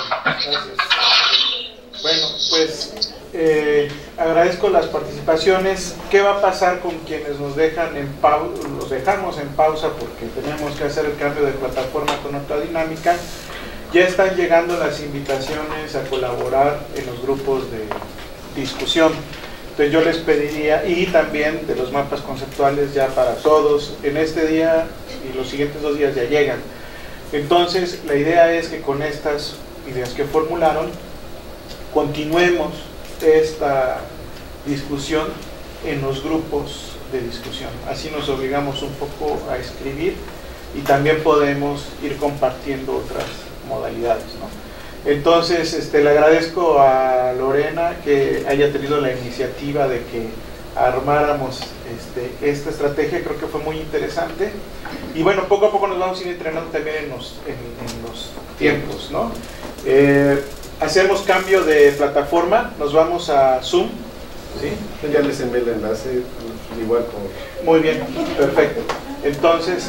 Bueno, pues agradezco las participaciones. ¿Qué va a pasar con quienes nos dejan en pausa? Los dejamos en pausa porque tenemos que hacer el cambio de plataforma con otra dinámica. Ya están llegando las invitaciones a colaborar en los grupos de discusión. Entonces yo les pediría, y también de los mapas conceptuales ya para todos, en este día y los siguientes 2 días ya llegan. Entonces la idea es que con estas ideas que formularon, continuemos esta discusión en los grupos de discusión. Así nos obligamos un poco a escribir y también podemos ir compartiendo otras modalidades, ¿no? Entonces, le agradezco a Lorena que haya tenido la iniciativa de que armáramos esta estrategia. Creo que fue muy interesante. Y bueno, poco a poco nos vamos a ir entrenando también en los tiempos, ¿no? Hacemos cambio de plataforma, nos vamos a Zoom. ¿Sí? Ya les envié el enlace, igual por... Muy bien, perfecto. Entonces,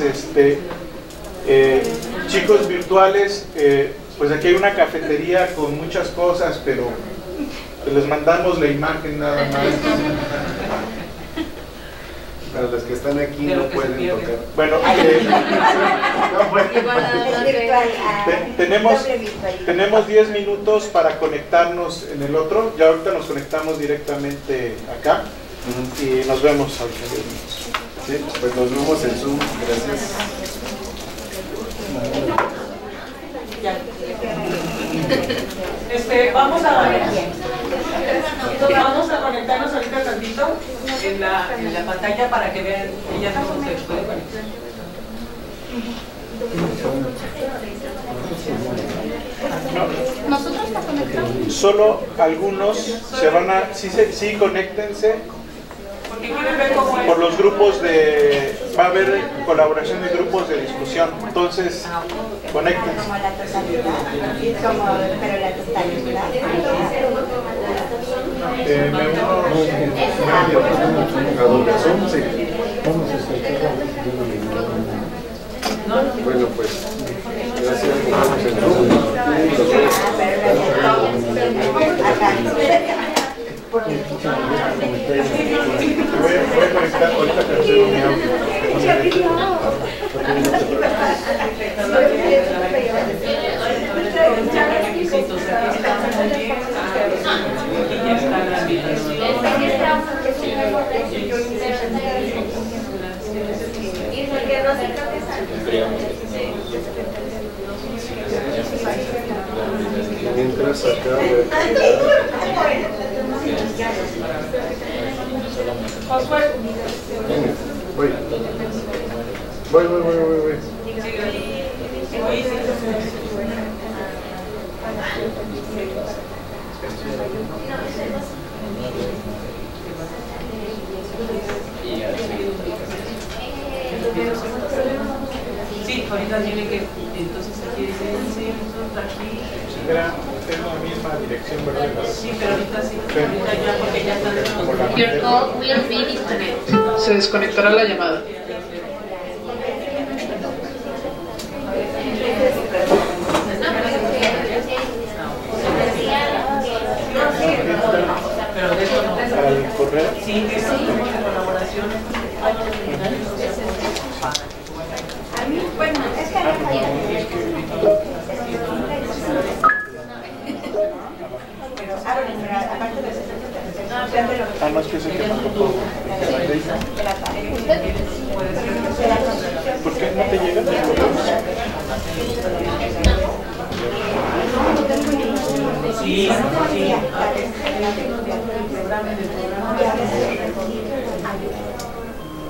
chicos virtuales, pues aquí hay una cafetería con muchas cosas, pero les mandamos la imagen nada más. Para los que están aquí no pueden tocar. Bueno, tenemos 10 minutos para conectarnos en el otro. Ya ahorita nos conectamos directamente acá y nos vemos ahorita en 10 minutos. Sí, pues nos vemos en Zoom. Gracias. Vamos a conectarnos ahorita tantito en la pantalla para que vean que ya no se puede conectar. ¿Nosotros nos conectamos? Solo algunos se van a... Sí, conéctense. Por los grupos de... Va a haber colaboración de grupos de discusión. Entonces, conéctense. Como la totalidad, pero la totalidad. Bueno, pues gracias. Voy a conectar ahorita cancelo mi audio. Mientras acá voy. Sí, ahorita tiene que, entonces aquí dice, aquí. Es la misma dirección, ¿verdad? Sí, pero ahorita sí, ahorita ya, porque ya está desconectado. Your call will be disconnected. Se desconectará la llamada. Pero de eso no. ¿Al correo? Sí, eso es colaboración. Bueno, es que aparte de eso, no, es que se quedó un poco. ¿Por qué no te llegan los correos? Sí, sí.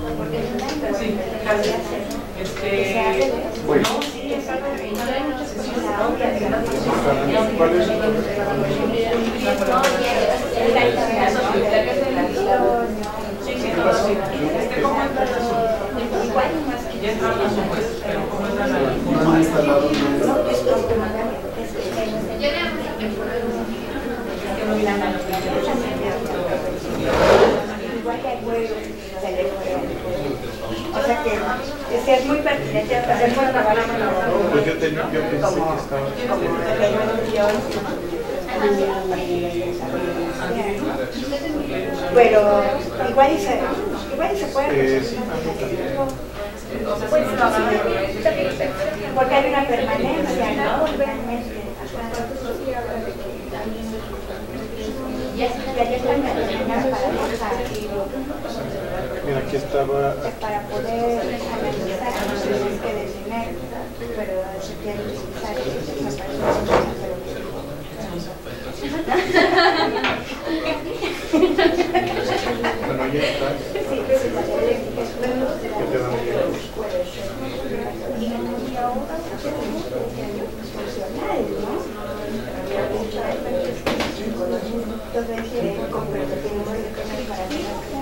Sí, gracias. Bueno. No, sí, exacto. ya entraron las supuestas, pero ¿cómo entran al No han instalado igual que el vuelo, o sea que es muy pertinente hacer por la mano. Pues yo pensé que estaba. Pero igual y se puede. Porque hay una permanencia, ¿no? Ya están determinadas para viajar. Mira, aquí estaba. Para poder analizar los que detener, pero se quiere utilizar Bueno, ya está. Sí, pero si la eléctrica es Ya te van a llegar. funcional, ¿no? Entonces, compro que tenemos que comer para que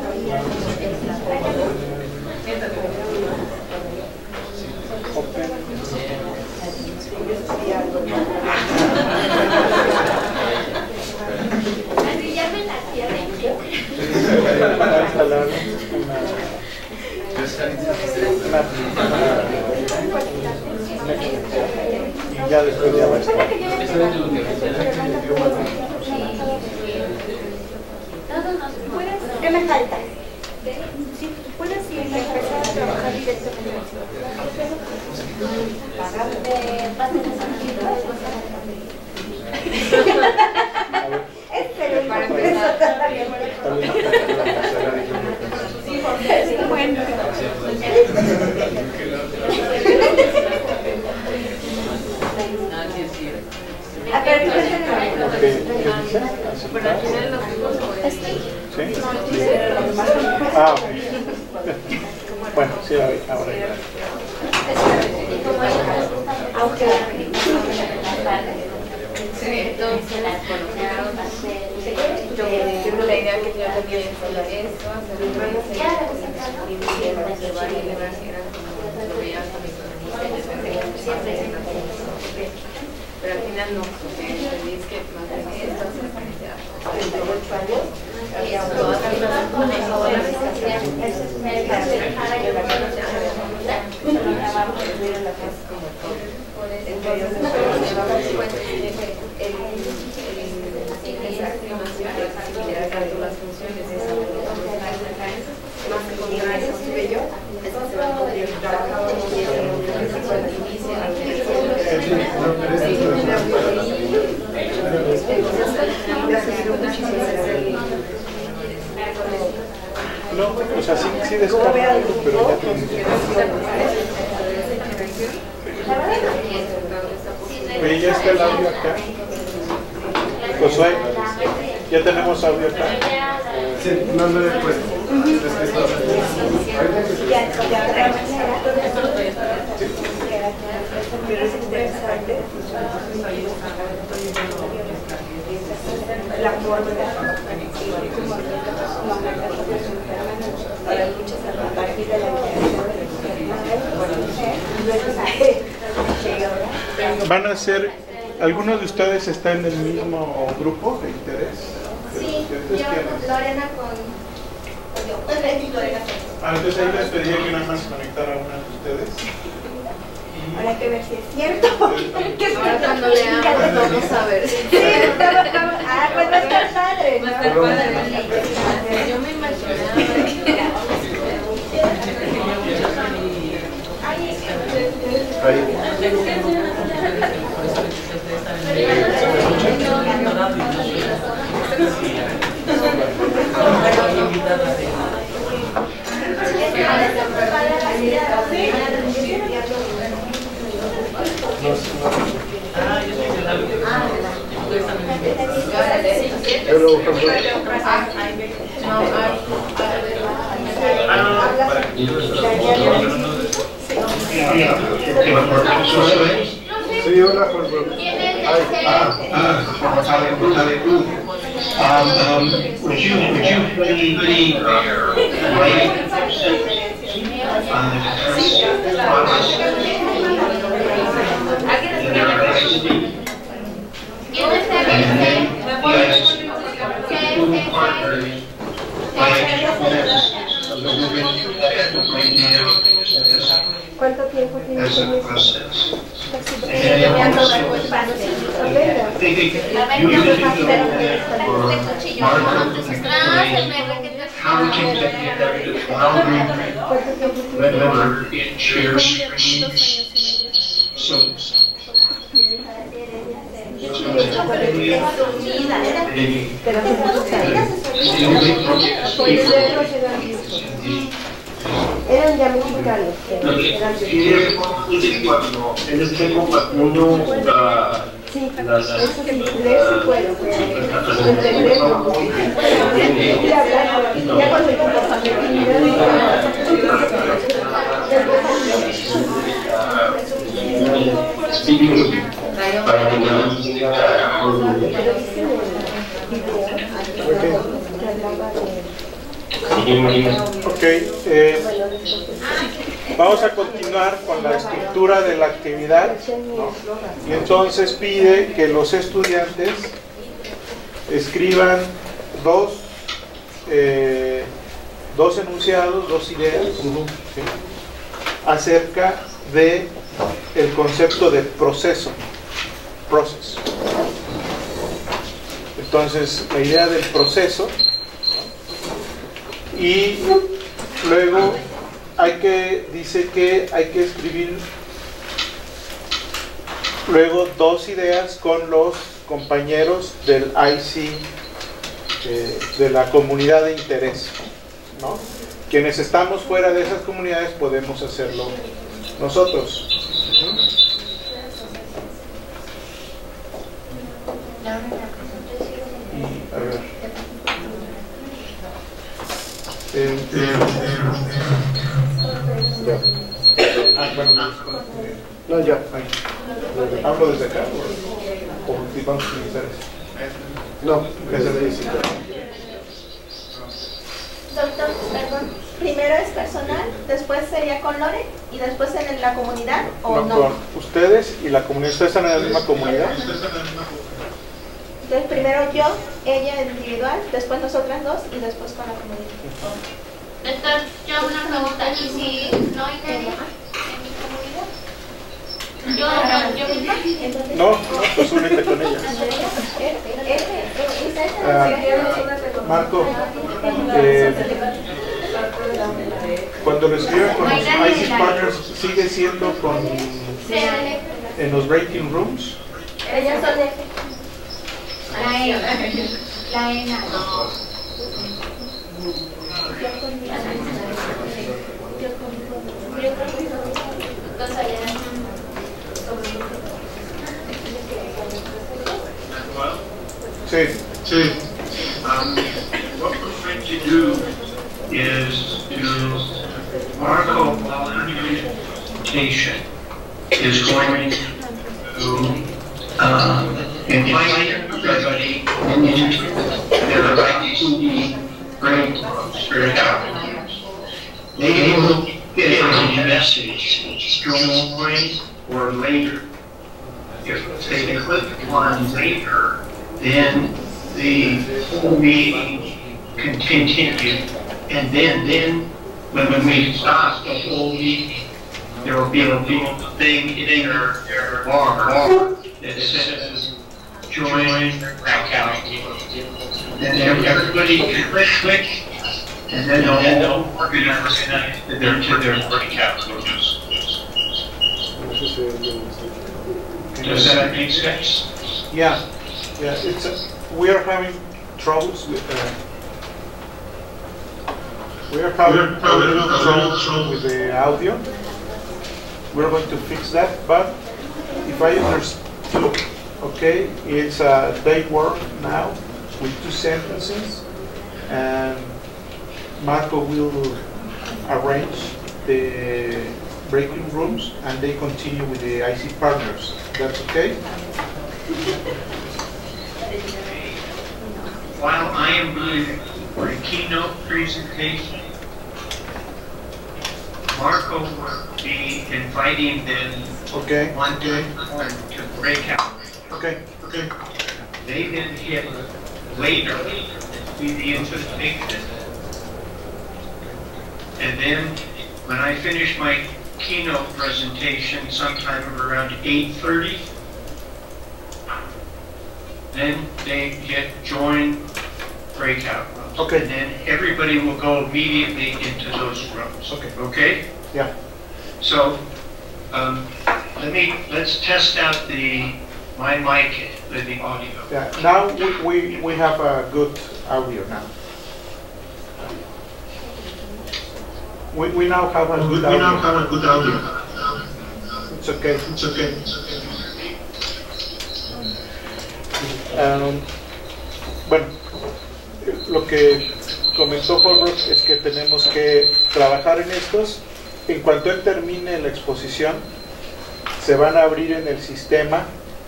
Para instalar y ya después ya va a estar. ¿Qué me falta? Si puedes empezar a trabajar directamente. Pero para empezar también. Bueno. A ver, ¿qué dice? ¿Sí? Ah, ok. Bueno, sí, ahora ya. Aunque entonces las colocaron yo la idea que yo tenía de esto, hacer un pero al final no, es que más de esto, No, o sea, sí descargo, pero ya tiene. Oye, ya está el audio acá. Josué, ¿ya tenemos audio acá? Sí, no lo he puesto. pero es interesante la forma para muchas a partir de la ¿Van a ser, algunos de ustedes está en el mismo grupo de interés? Sí, yo, Lorena con yo. Entonces ahí les pediría que nada más conectara a una de ustedes. Habrá que ver si es cierto. Ahora cuando leamos vamos a ver. Sí, pues va a estar padre, ¿no? Yo me imaginaba. Sí, hola, Jorge. Would you really ¿Cuánto tiempo tiene que eran ya mexicanos. Ellos tengo uno. Sí, eso sí, leer sí puedo, entender no. Y hablar, ya cuando hay Ok, vamos a continuar con la estructura de la actividad, ¿no? Y entonces pide que los estudiantes escriban dos enunciados, dos ideas, ¿sí?, acerca de el concepto de proceso, process. Entonces, la idea del proceso, ¿no? Y luego dice que hay que escribir luego dos ideas con los compañeros del IC, de la comunidad de interés, ¿no? Quienes estamos fuera de esas comunidades podemos hacerlo nosotros. Y, a ver. Bueno, no, ya. ¿Hablo desde acá o vamos a utilizar eso? No, es el físico. Doctor, perdón, primero es personal, después sería con Lore y después en la comunidad, ¿o no? Con ustedes y la comunidad. ¿Ustedes están en la misma comunidad? Entonces primero yo, ella individual, después nosotras dos y después con la comunidad. Doctor, yo una pregunta, ¿y si no hay nadie en mi comunidad? Yo misma. No, pues únete con ella. Marco, cuando lo escriban con los IC Partners, ¿sigue siendo en los breaking rooms? Ellas son de La ENA. Sí. What we're trying to do is to Marco, while under presentation, is going to invite everybody into their right to be great spirit out. They will get a message during or later. If they click on later, then the whole meeting can continue, and then when we stop the whole meeting, there will be a little thing in their bar that says join back out. And then everybody can click, and then they'll organize their breakout groups. Does that make sense? Yeah. We are having troubles with the audio. We're going to fix that, but if I understood, okay, it's a day work now with 2 sentences, and Marco will arrange the breaking rooms, and they continue with the IC Partners. That's okay? While I am doing a keynote presentation, Marco will be inviting them one day to break out. Okay. They then hit later we be into the big business. And then when I finish my keynote presentation sometime around 8:30, then they hit join breakout rooms. Okay. And then everybody will go immediately into those rooms. Okay? Yeah. So let's test out my mic, the audio. Yeah. Now we have a good audio now. We now have a good audio. It's okay. Bueno, lo que comentó Holbrook es que tenemos que trabajar en estos. En cuanto él termine la exposición, se van a abrir en el sistema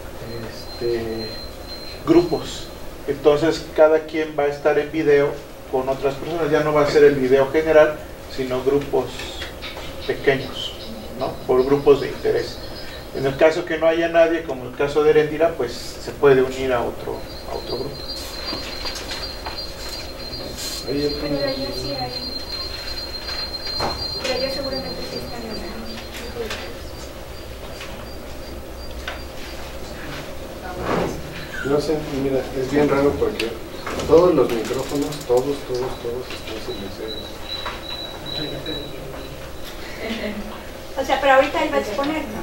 grupos. Entonces cada quien va a estar en video con otras personas. Ya no va a ser el video general, sino grupos pequeños, ¿no? Por grupos de interés. En el caso que no haya nadie, como el caso de Erendira, pues se puede unir a otro grupo. Pero ellos sí hay. Pero ellos seguramente sí están en la. No sé, mira, es bien raro porque todos los micrófonos, todos están silenciados. O sea, pero ahorita él va a exponer, ¿no?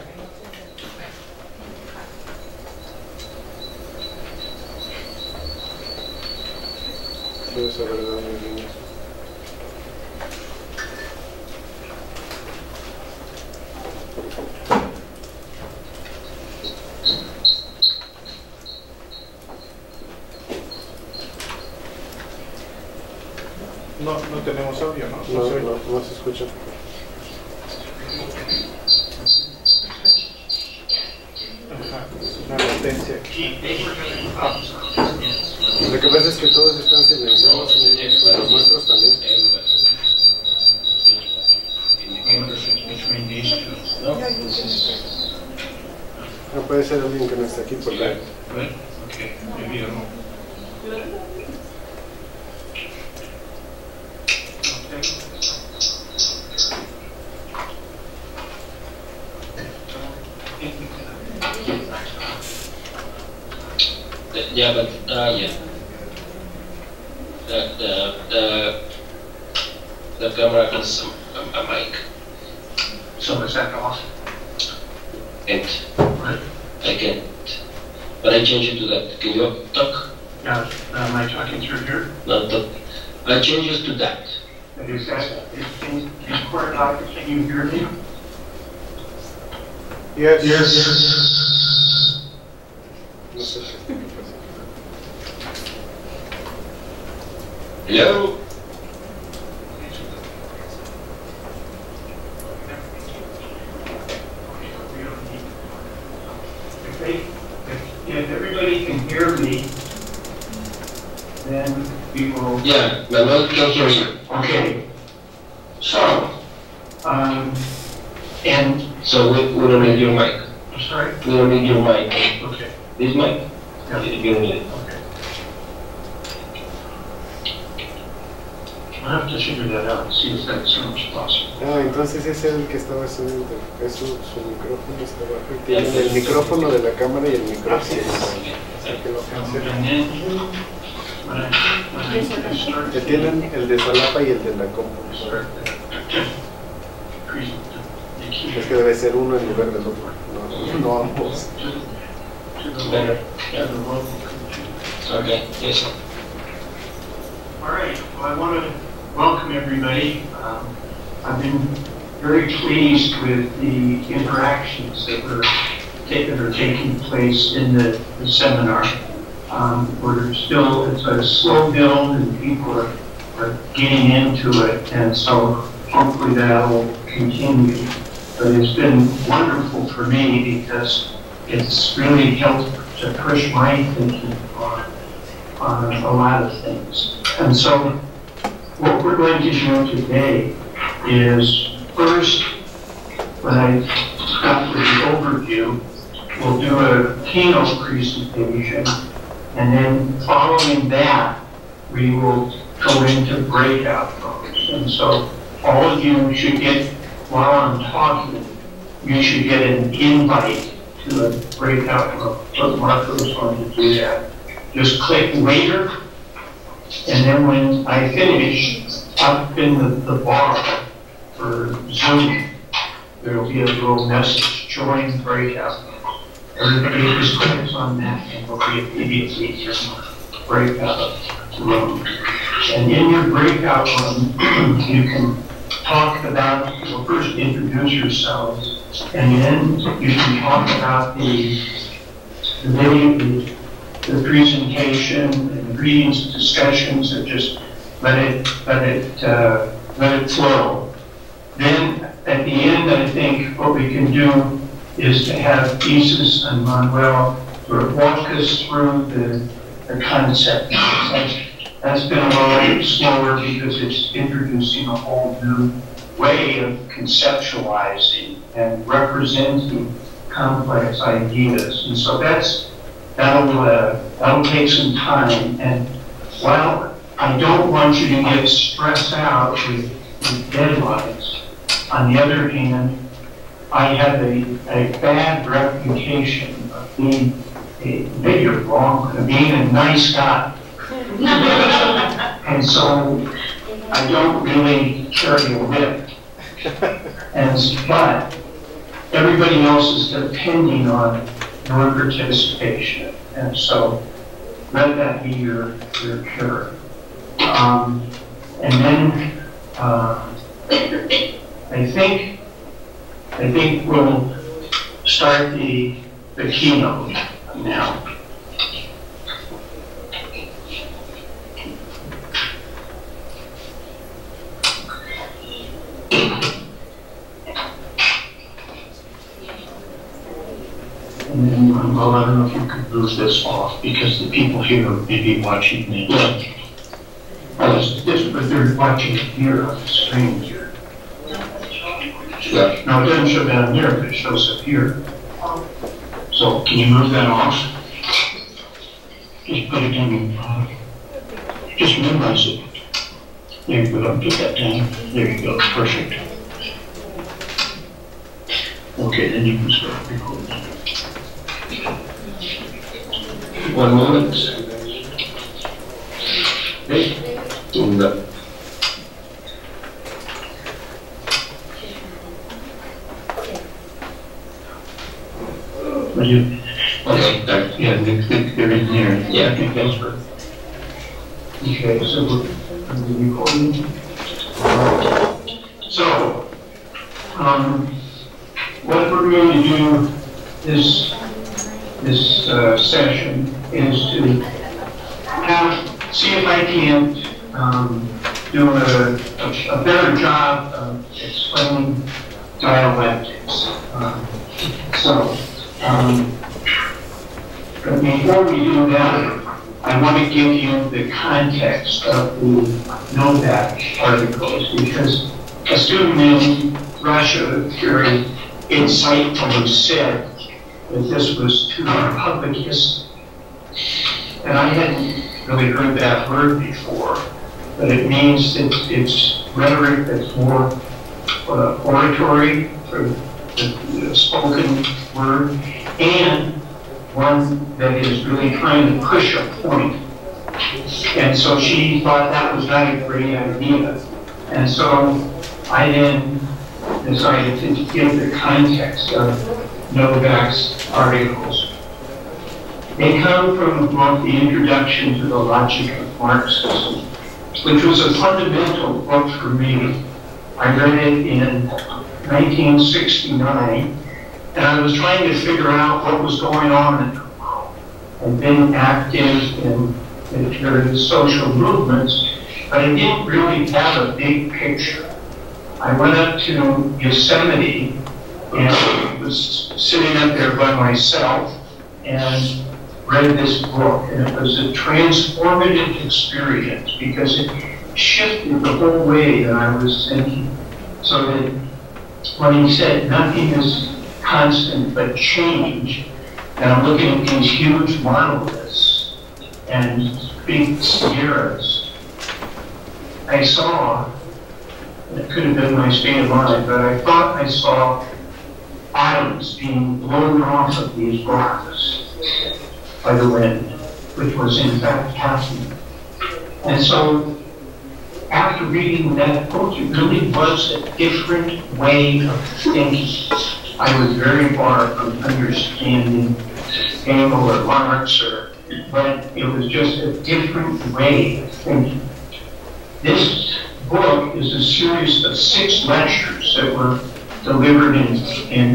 Quiero saber de dónde viene. No tenemos audio, ¿no? No se escucha. Una latencia. Lo que pasa es que todos están silenciados y los nuestros también. No puede ser alguien que no está aquí porque... Yeah, but yeah, the camera has a mic. So is that off? And I can't, but I changed it to that. Can you talk? Yeah, am I talking through here? No, talk. I changed it to that. Is quite loud? Can you hear me? Yes. No sé qué está pasando. Hello? If everybody can hear me, then we will... Yeah, Manuel can hear you. Okay. So, and... So we don't need your mic. I'm sorry? We don't need your mic. Okay. This mic? Yeah. You don't need it. Okay. I'll have to figure that out and see if that's so much possible. Ah, entonces ese es el que estaba haciendo, es su micrófono está abajo y tiene el micrófono de la cámara y el micrófono que lo cancelan. Que tienen el de solapa y el de la compu. Es que debe ser uno en lugar del otro, no ambos. Better. Yeah. Okay, yes. All right, well, I want to welcome everybody. I've been very pleased with the interactions that are taking place in the seminar. We're still, it's a slow build and people are getting into it, and so hopefully that will continue. But it's been wonderful for me because it's really helped to push my thinking on a lot of things. And so what we're going to do today is first, when I got to the overview, we'll do a keynote presentation, and then following that, we will go into breakout rooms. And so all of you should get, while I'm talking, you should get an invite to a breakout room. But Martha was going to do that. Just click later, and then when I finish, up in the bar for Zoom, there will be a little message, join breakout. Everybody just clicks on that, and will be immediately in breakout room. And in your breakout room, you can talk about, well, first introduce yourselves, and then you can talk about the video, the presentation, and the readings and discussions, and just let it flow. Then at the end, I think what we can do is to have Isis and Manuel sort of walk us through the concept. That's been a little slower because it's introducing a whole new way of conceptualizing and representing complex ideas. And so that'll take some time. And while I don't want you to get stressed out with deadlines, on the other hand, I have a bad reputation of being maybe you're wrong, of being a nice guy. And so I don't really carry a whip. But everybody else is depending on your participation. And so let that be your cure. And then I think we'll start the keynote now. And then, well, I don't know if you could move this off because the people here may be watching me. But they're watching it here on the screen here. Yeah. No, it doesn't show down there, but it shows up here. So can you move that off? Just put it in. Just minimize it. There you go. Put that down. There you go. Perfect. Okay, then you can start recording. 1 moment. Okay. Doing that. You, okay, yeah, they're in here. Yeah, I think that's perfect. Okay, so we're recording. So, what we're going to do this session is to see if I can do a better job of explaining dialectics. But before we do that, I want to give you the context of the Novak articles, because a student in Russia very insightfully said that this was to our public history. And I hadn't really heard that word before, but it means that it's rhetoric that's more oratory, for the spoken word, and one that is really trying to push a point. And so she thought that was not a great idea. And so I then decided to give the context of Novak's articles. They come from the book, The Introduction to the Logic of Marxism, which was a fundamental book for me. I read it in 1969, and I was trying to figure out what was going on in the world. I'd been active in various social movements, but I didn't really have a big picture. I went up to Yosemite and was sitting up there by myself and read this book, and it was a transformative experience because it shifted the whole way that I was thinking. So that when he said nothing is constant but change, and I'm looking at these huge monoliths and big sierras, I saw, it could have been my state of mind, but I thought I saw atoms being blown off of these rocks by the wind, which was in fact happening. And so, after reading that book, it really was a different way of thinking. I was very far from understanding Hegel or Marx, but it was just a different way of thinking. This book is a series of 6 lectures that were delivered in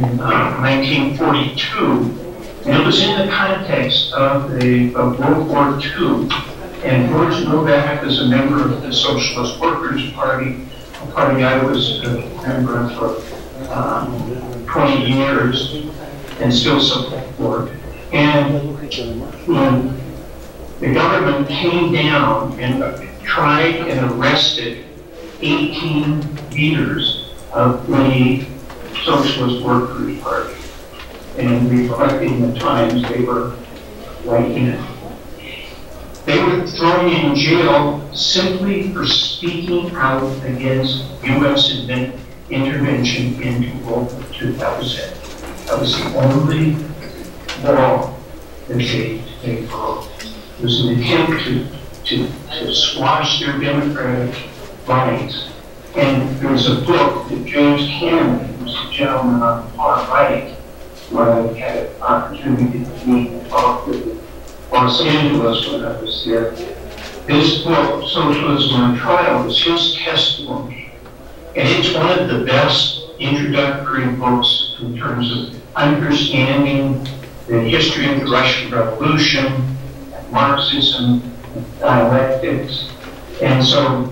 1942, and it was in the context of World War II. And George Novak is a member of the Socialist Workers' Party, a party I was a member of for 20 years and still support. And when the government came down and tried and arrested 18 leaders of the Socialist Workers' Party, and reflecting the times they were right in it. They were thrown in jail simply for speaking out against U.S. intervention into World War II. That was it. That was the only law that they broke. It was an attempt to squash their democratic rights. And there was a book that James Cameron, who was a gentleman on the far right, who I had an opportunity to meet and talk with Los Angeles when I was there. This book, Socialism on Trial, was his testimony. And it's one of the best introductory books in terms of understanding the history of the Russian Revolution, Marxism, dialectics. And so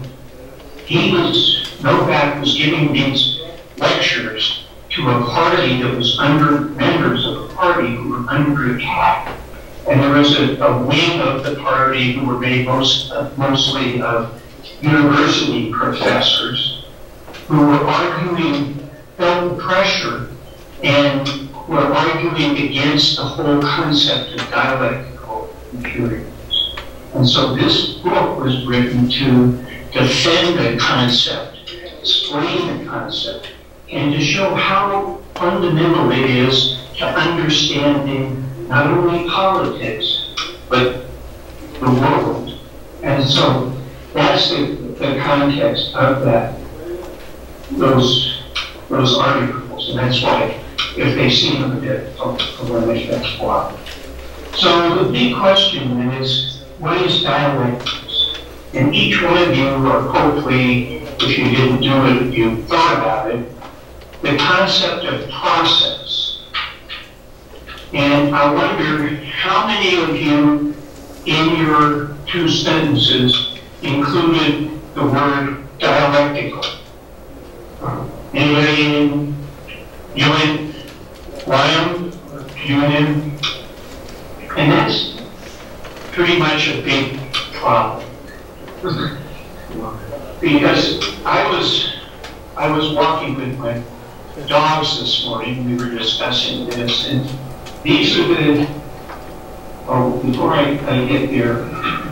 Novak was giving these lectures to a party that was members of a party who were under attack. And there was a wing of the party who were made mostly of university professors who were felt the pressure and were arguing against the whole concept of dialectical materials. And so this book was written to defend the concept, explain the concept, and to show how fundamental it is to understanding not only politics, but the world. And so that's the context of those articles, and that's why if they seem a bit polemic, that's why. So the big question then is, what is dialectics? And each one of you, or hopefully, if you didn't do it, you thought about it, the concept of process. And I wonder how many of you in your 2 sentences included the word dialectical? Anybody in UN, Ryan, UN? And that's pretty much a big problem. Because I was walking with my dogs this morning, we were discussing this, and these are before I get there,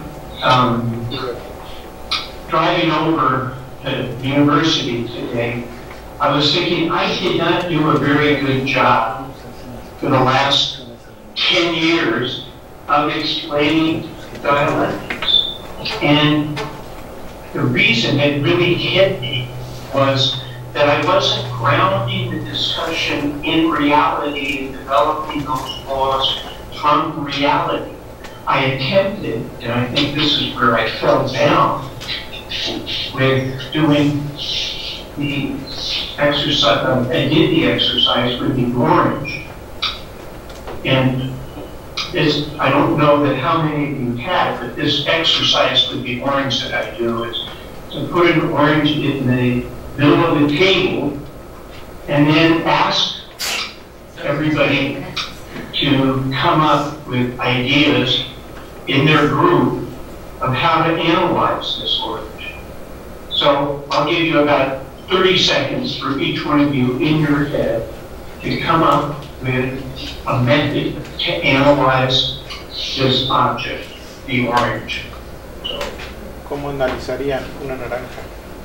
driving over to the university today, I was thinking I did not do a very good job for the last 10 years of explaining dialectics. And the reason it really hit me was that I wasn't grounding the discussion in reality and developing those laws from reality. I attempted, and I think this is where I fell down, with doing the exercise. I did the exercise with the orange. And I don't know that how many of you have, but this exercise with the orange that I do is to put an orange in the middle of the table and then ask everybody to come up with ideas in their group of how to analyze this orange. So I'll give you about 30 seconds for each one of you in your head to come up with a method to analyze this object, the orange. ¿Cómo analizarían una naranja?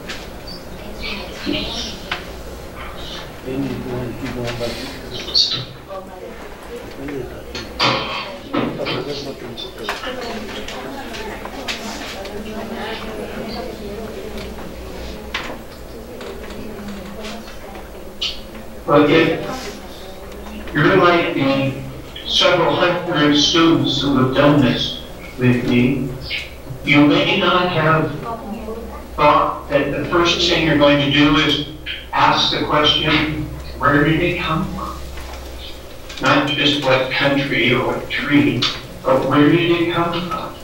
But if you're like the several hundred students who have done this with me, you may not have thought that the first thing you're going to do is ask the question, where did it come from? Not just what country or what tree, but where did it come from?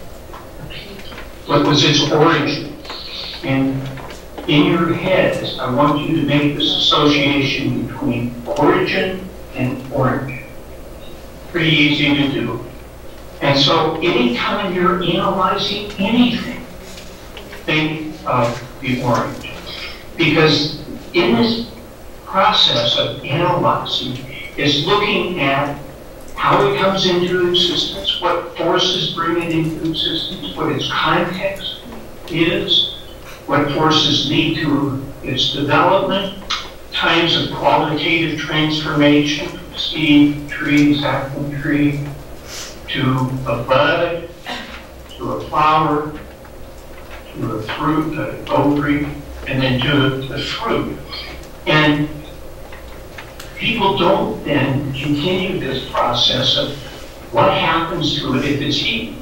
What was its origin? And in your heads, I want you to make this association between origin and orange. Pretty easy to do. And so anytime you're analyzing anything, think of the orange. Because in this process of analyzing is looking at how it comes into existence, what forces bring it into existence, what its context is, what forces lead to its development, times of qualitative transformation, from seed, tree, sapling tree, to a bud, to a flower, to a fruit, an ovary, and then to the fruit. And people don't then continue this process of what happens to it if it's eaten,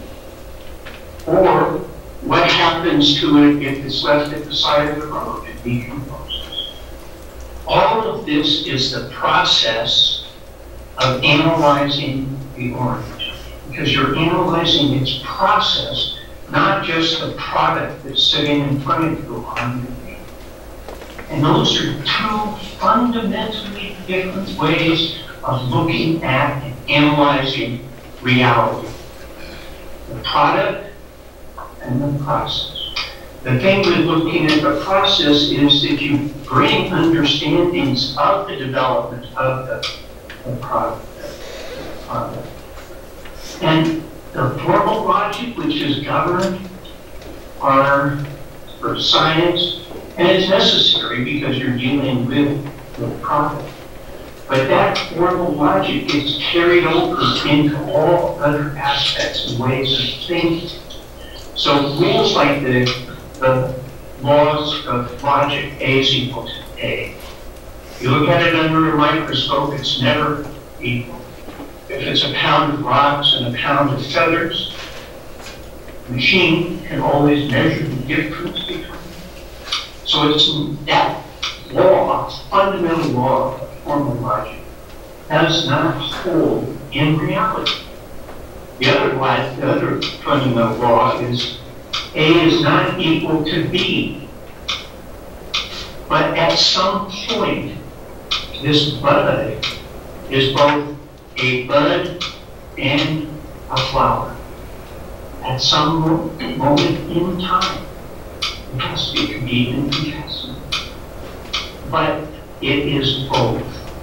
or what happens to it if it's left at the side of the road and decomposes. All of this is the process of analyzing the orange, because you're analyzing its process, not just the product that's sitting in front of you on your plate. And those are two fundamentally different ways of looking at and analyzing reality. The product and the process. The thing with looking at the process is that you bring understandings of the development of the product. And the formal logic which is governed are for science, and it's necessary because you're dealing with the product. But that formal logic gets carried over into all other aspects and ways of thinking. So rules like the laws of logic, A is equal to A. You look at it under a microscope, it's never equal. If it's a pound of rocks and a pound of feathers, the machine can always measure the difference between them. So it's that law, fundamental law of formal logic, does not hold in reality. The other fundamental law is A is not equal to B. But at some point, this bud is both a bud and a flower. At some moment in time, it can be infinitesimal. But it is both.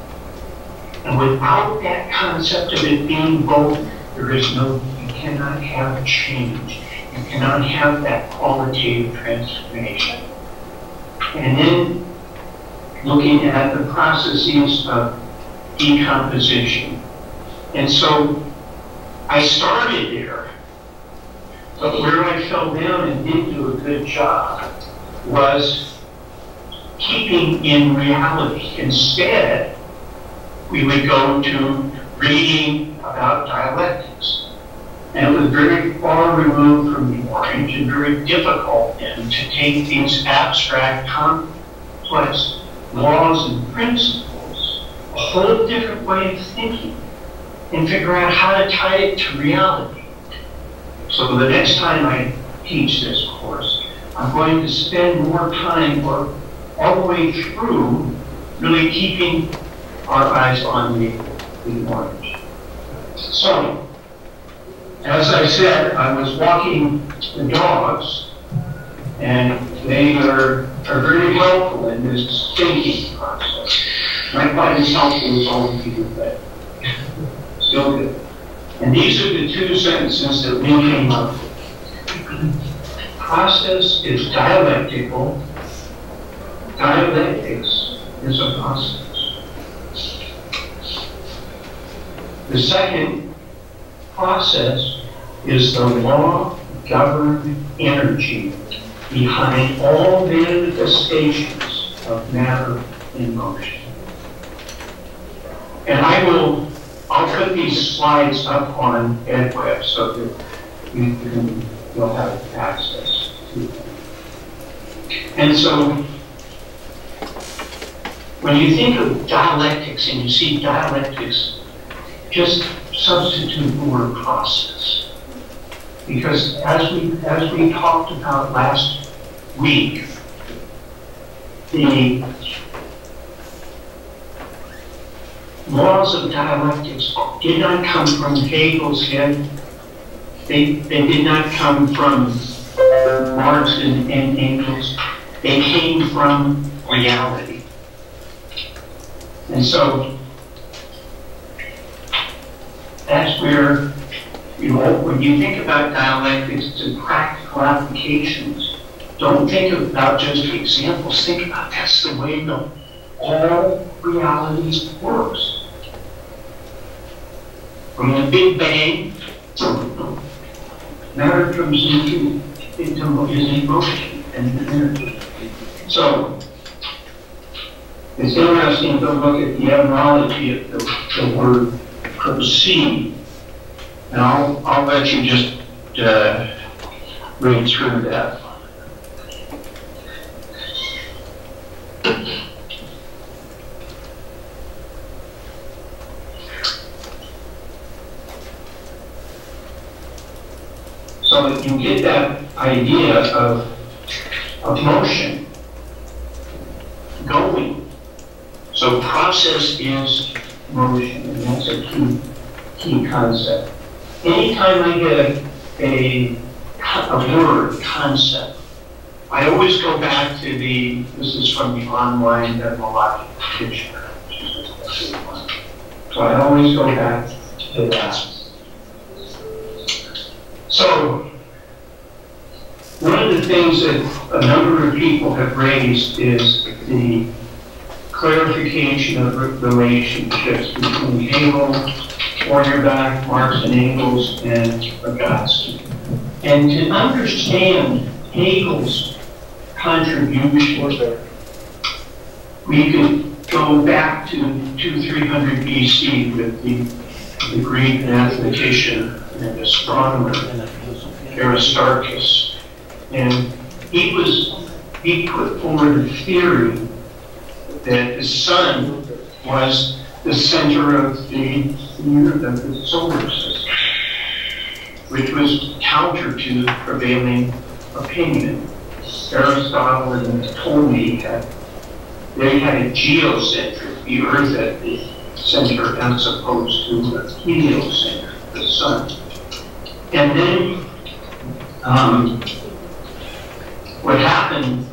And without that concept of it being both, you cannot have change. You cannot have that qualitative transformation. And then looking at the processes of decomposition. And so I started there, but where I fell down and didn't do a good job was keeping in reality. Instead, we would go to reading about dialectics. And it was very far removed from the orange and very difficult then to take these abstract, complex laws and principles, a whole different way of thinking, and figure out how to tie it to reality. So the next time I teach this course, I'm going to spend more time or all the way through really keeping our eyes on the orange. So, as I said, I was walking the dogs, and they are are very helpful in this thinking process. I find this helpful with all of you, but still good. And these are the two sentences that we came up with. Process is dialectical. Dialectics is a process. The second process is the law-governed energy behind all manifestations of matter in motion. And I'll put these slides up on EdWeb so that you'll have access to them. And so, when you think of dialectics and you see dialectics, just substitute the word process. Because as we talked about last week, the laws of dialectics did not come from Hegel's head. They did not come from Marx and Engels. They came from reality. And so that's where, when you think about dialectics and practical applications, don't think about just examples. Think about that's the way all reality works. From the Big Bang, matter comes into motion and energy. So it's interesting to look at the etymology of the word proceed, and I'll let you just read through that. So that you get that idea of motion, going. So process is motion, and that's a key concept. Anytime I get a word, concept, I always go back to this is from the online etymological dictionary. So I always go back to that. So, one of the things that a number of people have raised is the clarification of relationships between Hegel, Feuerbach, Marx and Engels, and Vygotsky. And to understand Hegel's contribution, we could go back to 200-300 BC with the Greek mathematician and astronomer Aristarchus, and he put forward a theory that the sun was the center of the solar system, which was counter to prevailing opinion. Aristotle and Ptolemy had a geocentric, the Earth at the center, as opposed to a heliocentric, the sun. And then what happened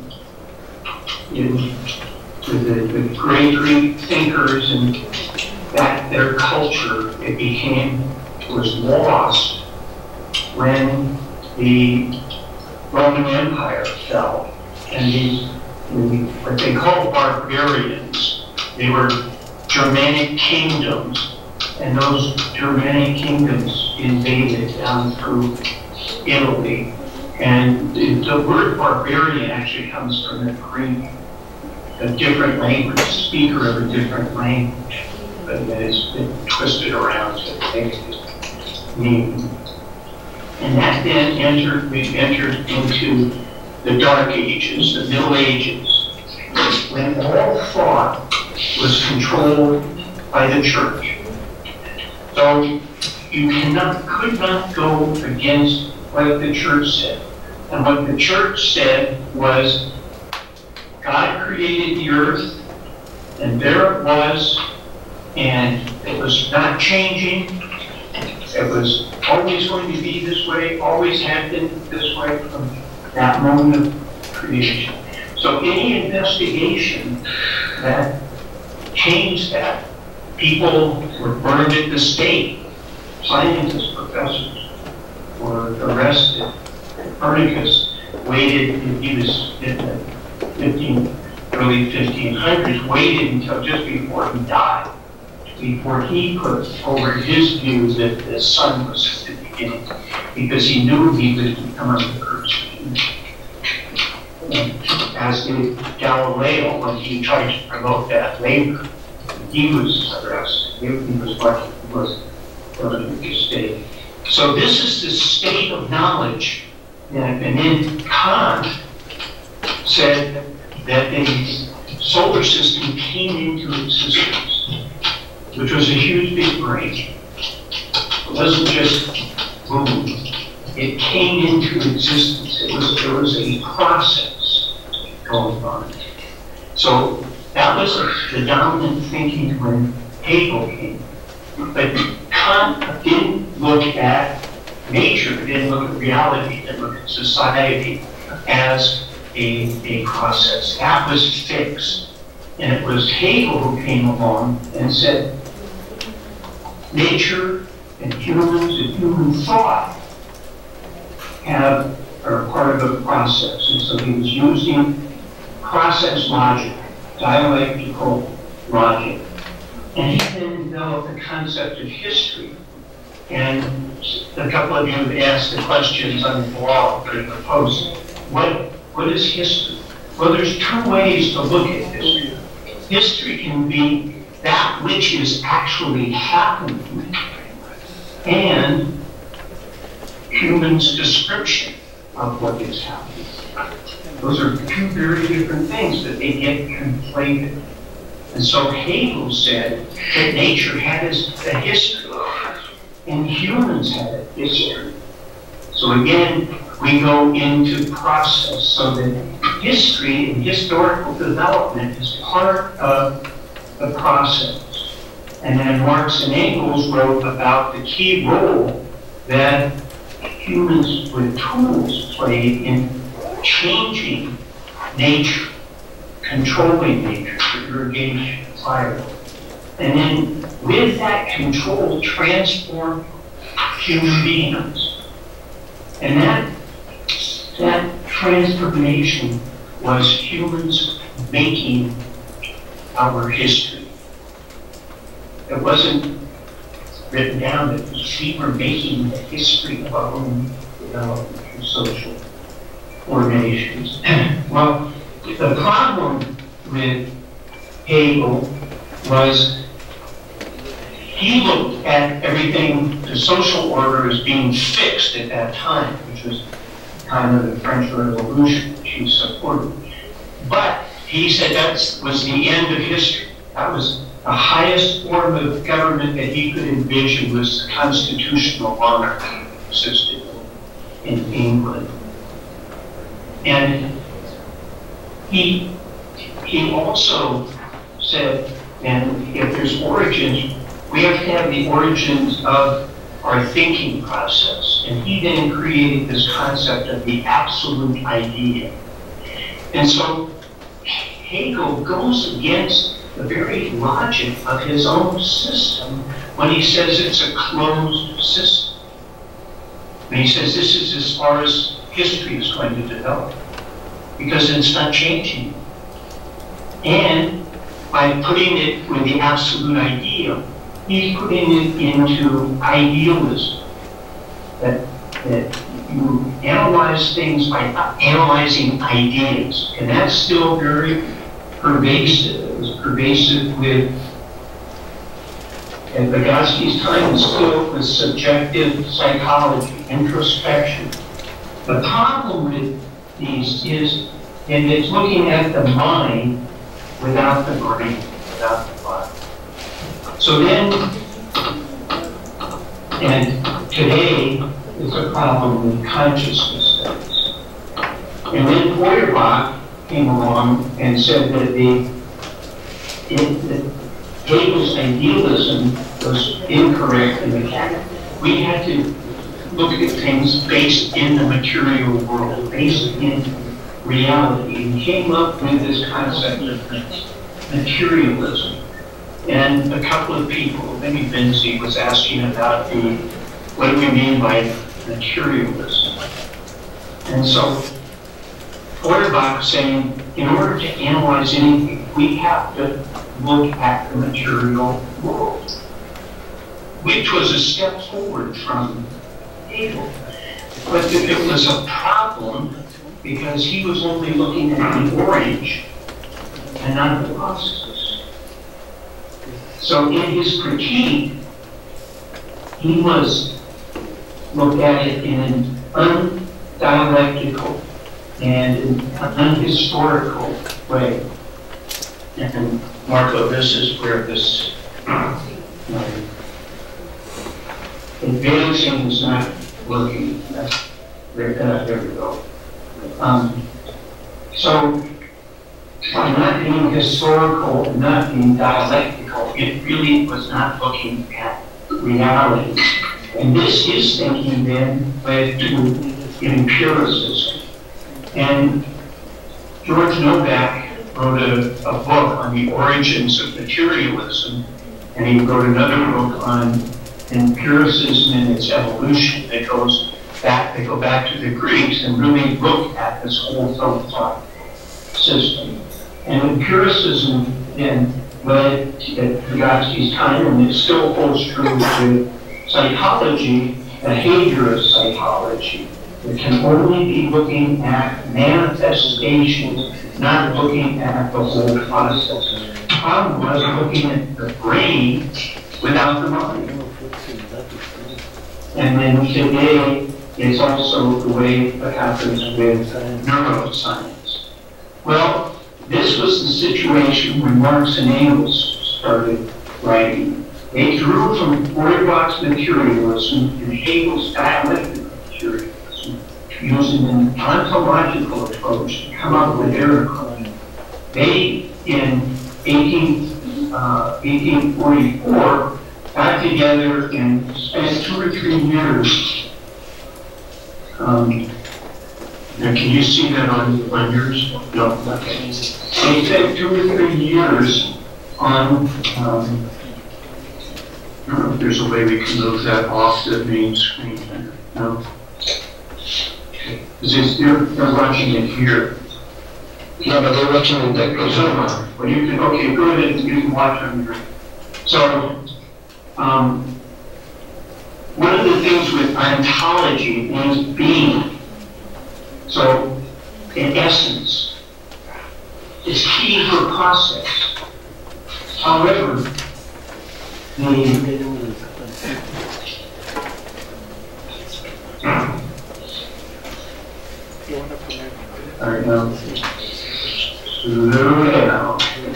with the great Greek thinkers and that their culture, was lost when the Roman Empire fell. And what they called barbarians, they were Germanic kingdoms, and those Germanic kingdoms invaded down through Italy. And the word barbarian actually comes from the Greek, a different language, speaker of a different language, but it's been twisted around to make it mean. And that then we entered into the Dark Ages, the Middle Ages, when all thought was controlled by the church. So you could not go against what the church said. And what the church said was, God created the earth, and there it was, and it was not changing. It was always going to be this way, always had been this way from that moment of creation. So any investigation that changed that, people were burned at the stake. Scientists, professors were arrested. Copernicus waited, he was in the early 1500s, waited until just before he died, before he put forward his view that the sun was at the beginning, because he knew he would become the Earth's future. As did Galileo when he tried to promote that later. He was arrested. He was lucky. He was going to make a mistake. So this is the state of knowledge. And then Kant said that the solar system came into existence, which was a huge big break. It wasn't just boom. It came into existence. There was a process going on. So that was the dominant thinking when Hegel came. But Kant didn't look at nature, didn't look at reality, didn't look at society as a process. That was fixed. And it was Hegel who came along and said, nature and humans and human thought are part of a process. And so he was using process logic, dialectical logic. And he then developed the concept of history. And a couple of you have asked the questions on the blog or in the post. What is history? Well, there's two ways to look at history. History can be that which is actually happening and humans' description of what is happening. Those are two very different things, but they get conflated. And so Hegel said that nature has a history and humans have a history. So again, we go into process so that history and historical development is part of the process. And then Marx and Engels wrote about the key role that humans with tools played in changing nature, controlling nature, irrigation, fire. And then with that control, transform human beings. And that transformation was humans making our history. It wasn't written down, it was we were making the history of our own development through social formations. Well, the problem with Hegel was he looked at everything, the social order, as being fixed at that time, which was the time of the French Revolution, which he supported. But he said that was the end of history. That was the highest form of government that he could envision, was the constitutional monarchy existed in England. And he also said, and if there's origins, we have to have the origins of our thinking process. And he then created this concept of the absolute idea. And so Hegel goes against the very logic of his own system when he says it's a closed system. And he says this is as far as history is going to develop, because it's not changing. And by putting it with the absolute ideal, he's putting it into idealism. That you analyze things by analyzing ideas. And that's still very pervasive. It was pervasive with, at Vygotsky's time, it's still with subjective psychology, introspection. The problem with these is, and it's looking at the mind without the brain, without the body. So then, and today, it's a problem with consciousness studies. And then Feuerbach came along and said that Hegel's idealism was incorrect in the canon. We had to look at things based in the material world, based in reality and came up with this concept of materialism. And a couple of people, maybe Vinci, was asking about what do we mean by materialism? And so Feuerbach saying, in order to analyze anything, we have to look at the material world, which was a step forward from Hegel. But it was a problem because he was only looking at the orange and not the processes. So in his critique, he was looked at it in an undialectical and an unhistorical way. And Marco, this is where this advancing is not working. There we go. So by not being historical, not being dialectical, it really was not looking at reality. And this is thinking then led to empiricism. And George Novak wrote a book on the origins of materialism, and he wrote another book on empiricism and its evolution that goes back, they go back to the Greeks and really look at this whole thought system. And empiricism then led at Vygotsky's time, and it still holds true with psychology, behaviorist psychology. It can only be looking at manifestations, not looking at the whole process. The problem was looking at the brain without the mind. And then today, it's also the way that happens with neuroscience. Well, this was the situation when Marx and Engels started writing. They drew from Feuerbach's materialism and Hegel's dialectical materialism, using an ontological approach to come up with their claim. They, in 1844, got together and spent 2 or 3 years. Now, can you see that on yours? No. Okay. They spent 2 or 3 years on. I don't know if there's a way we can move that off the main screen. No. Okay. They're watching it here. No, but they're watching it that goes on. Well, you can. Okay, go ahead. You can watch on here. So. One of the things with ontology means being. So, in essence, is key for process. However, all right, now, slow down.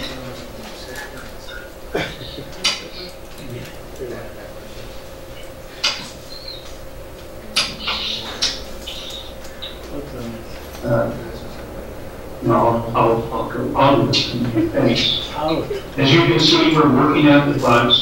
No, I'll go on with it. Thanks. As you can see, we're working out the bugs.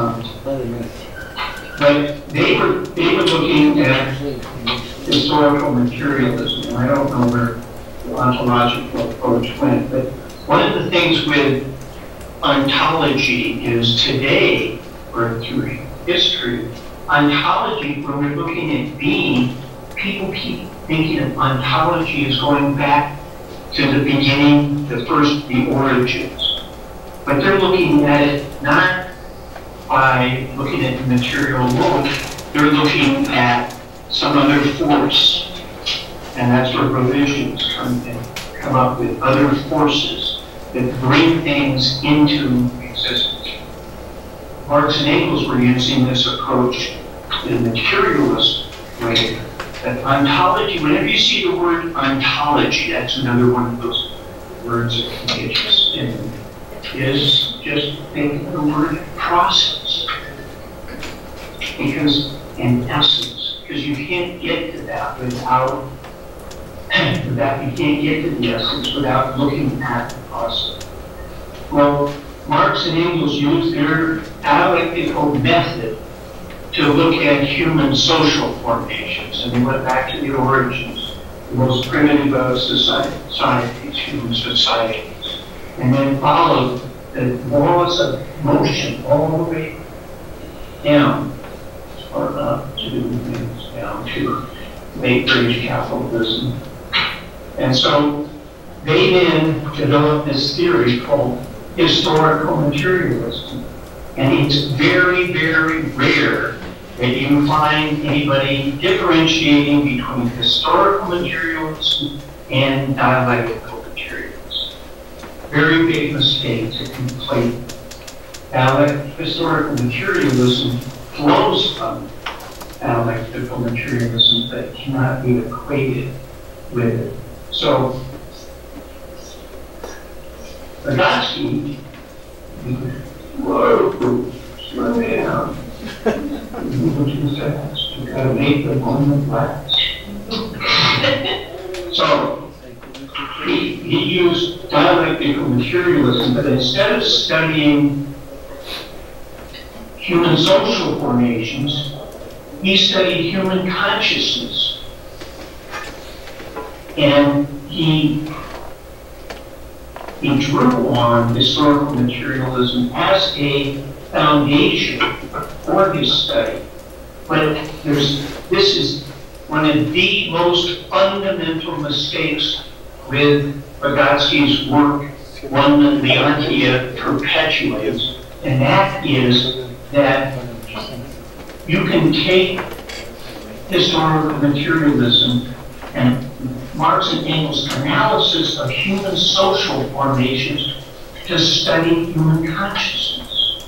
But they were looking at historical materialism. And I don't know where the ontological approach went, but one of the things with ontology is today, or through history, ontology, when we're looking at being, people keep thinking of ontology as going back to the beginning, the origins. But they're looking at it not by looking at the material world, they're looking at some other force. And that's where revisions come up with other forces that bring things into existence. Marx and Engels were using this approach in a materialist way. That ontology, whenever you see the word ontology, that's another one of those words that can get us in, is just think of the word process. Because, in essence, because you can't get to that without, you can't get to the essence without looking at the process. Well, Marx and Engels used their dialectical method to look at human social formations, and they went back to the origins. the most primitive of societies, human societies, and then followed the laws of motion all the way down, or up to things down to late-stage capitalism. And so they then developed this theory called historical materialism. And it's very, very rare that you find anybody differentiating between historical materialism and dialectical materialism. Very big mistake to conflate. Historical materialism flows from dialectical materialism that cannot be equated with it. So, Vygotsky, whoa, slow down. Move too fast. You gotta make the moment last. So, he used dialectical materialism, but instead of studying human social formations, he studied human consciousness. And he drew on historical materialism as a foundation for his study. But this is one of the most fundamental mistakes with Vygotsky's work, one that Leontia perpetuates, and that is that you can take historical materialism and Marx and Engels' analysis of human social formations to study human consciousness.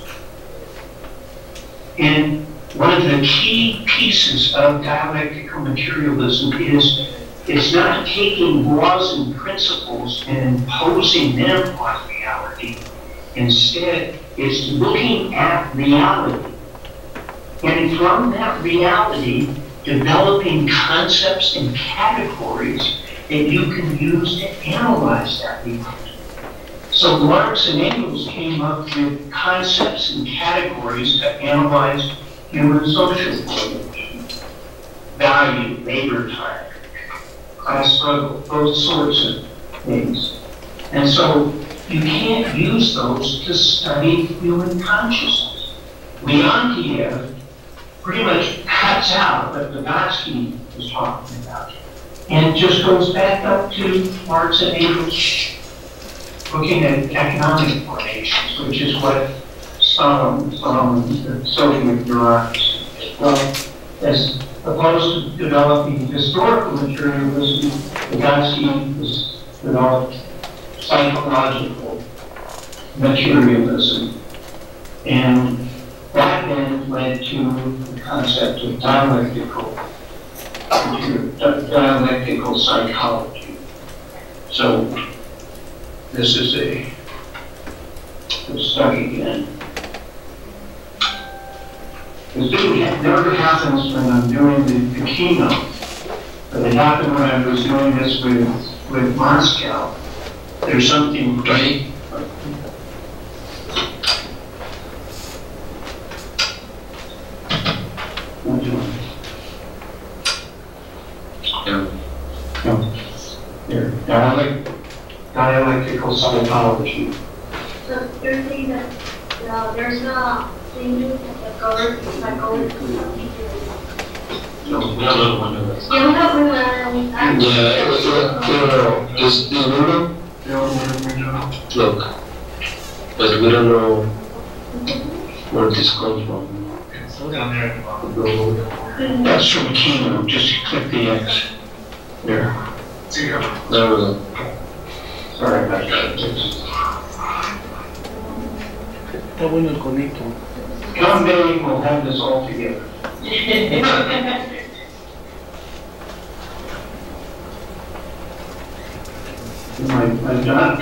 And one of the key pieces of dialectical materialism is it's not taking laws and principles and imposing them on reality. Instead, it's looking at reality. And from that reality, developing concepts and categories that you can use to analyze that reality. So Marx and Engels came up with concepts and categories to analyze human social formations, value, labor time, class struggle, those sorts of things. And so you can't use those to study human consciousness. Leontief pretty much cuts out what Vygotsky was talking about and just goes back up to Marx and Engels looking at economic formations, which is what Stalin's Soviet bureaucracy. Well, as opposed to developing historical materialism, Vygotsky has developed psychological materialism. And that then led to the concept of dialectical psychology. So this is a study again. This never happens when I'm doing the keynote, but it happened when I was doing this with Moscow. There's something right. Dialectical psychology. So you're saying that there's a thing that covers psychological psychology? No, we don't know one of us. You have one. Yeah, is Bruno? Look, but we don't know where this comes from. That's from Keynote, just click the X. There. There we go. Sorry about that. Está bueno el conecto. Someday we'll have this all together. My job.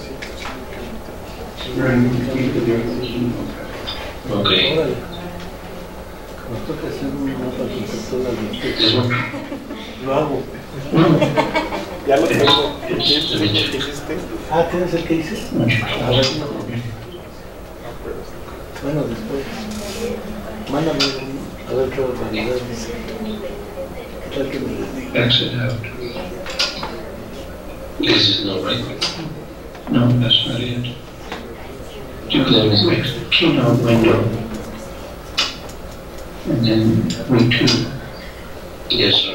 Okay. Nos toca hacer un mapa conceptual al respecto. Lo hago. Ya lo tengo. Ah, ¿tienes el que dices? A ver, no. Bueno, después. Mándame a ver qué barbaridad dice. ¿Qué tal que me dedico? Exit out. This is not right. No, that's not it. There is Keynote window. And then week 2. Yes, sir.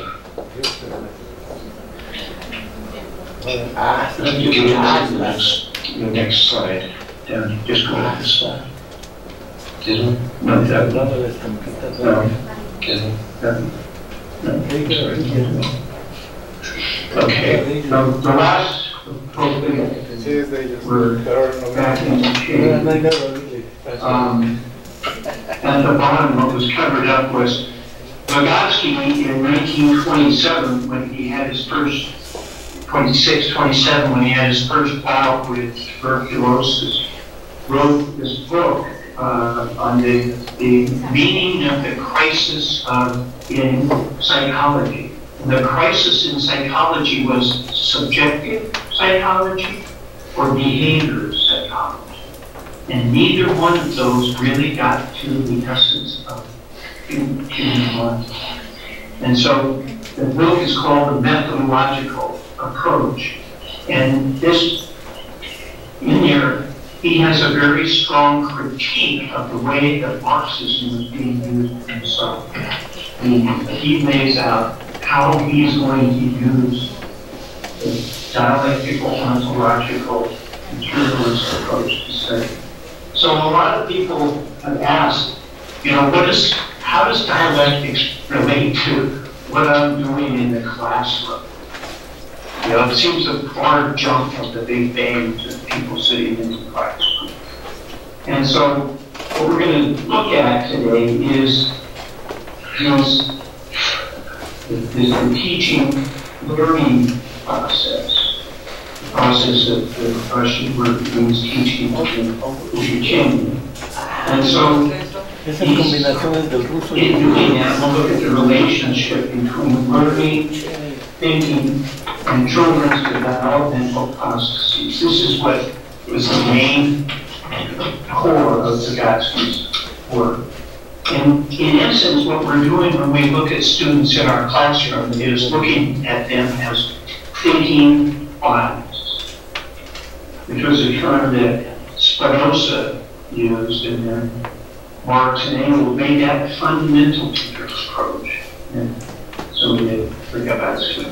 You can go to the next slide. Down, just go to the slide. This one? No, that one. No. This one? No. Okay, now the last thing we're back in the chain. At the bottom, what was covered up was Vygotsky in 1927, when he had his first, 27, when he had his first bout with tuberculosis, wrote this book on the meaning of the crisis in psychology. And the crisis in psychology was subjective psychology or behavior psychology. And neither one of those really got to the essence of human life. And so the book is called The Methodological Approach. And this, in here, he has a very strong critique of the way that Marxism is being used himself. He lays out how he's going to use the dialectical, ontological, materialist approach to study. So a lot of people have asked, how does dialectics relate to what I'm doing in the classroom? It seems a far jump from the Big Bang to people sitting in the classroom. And so what we're going to look at today is the teaching learning process. The process of the Russian word means teaching to continue. And so he's looking at, we'll look at the relationship between learning, thinking, and children's developmental processes. This is what was the main core of Vygotsky's work. And in essence, what we're doing when we look at students in our classroom is looking at them as thinking bodies, which was a term that Spinoza used, and then Marx and Engels made that fundamental to their approach. And so we did Vygotsky.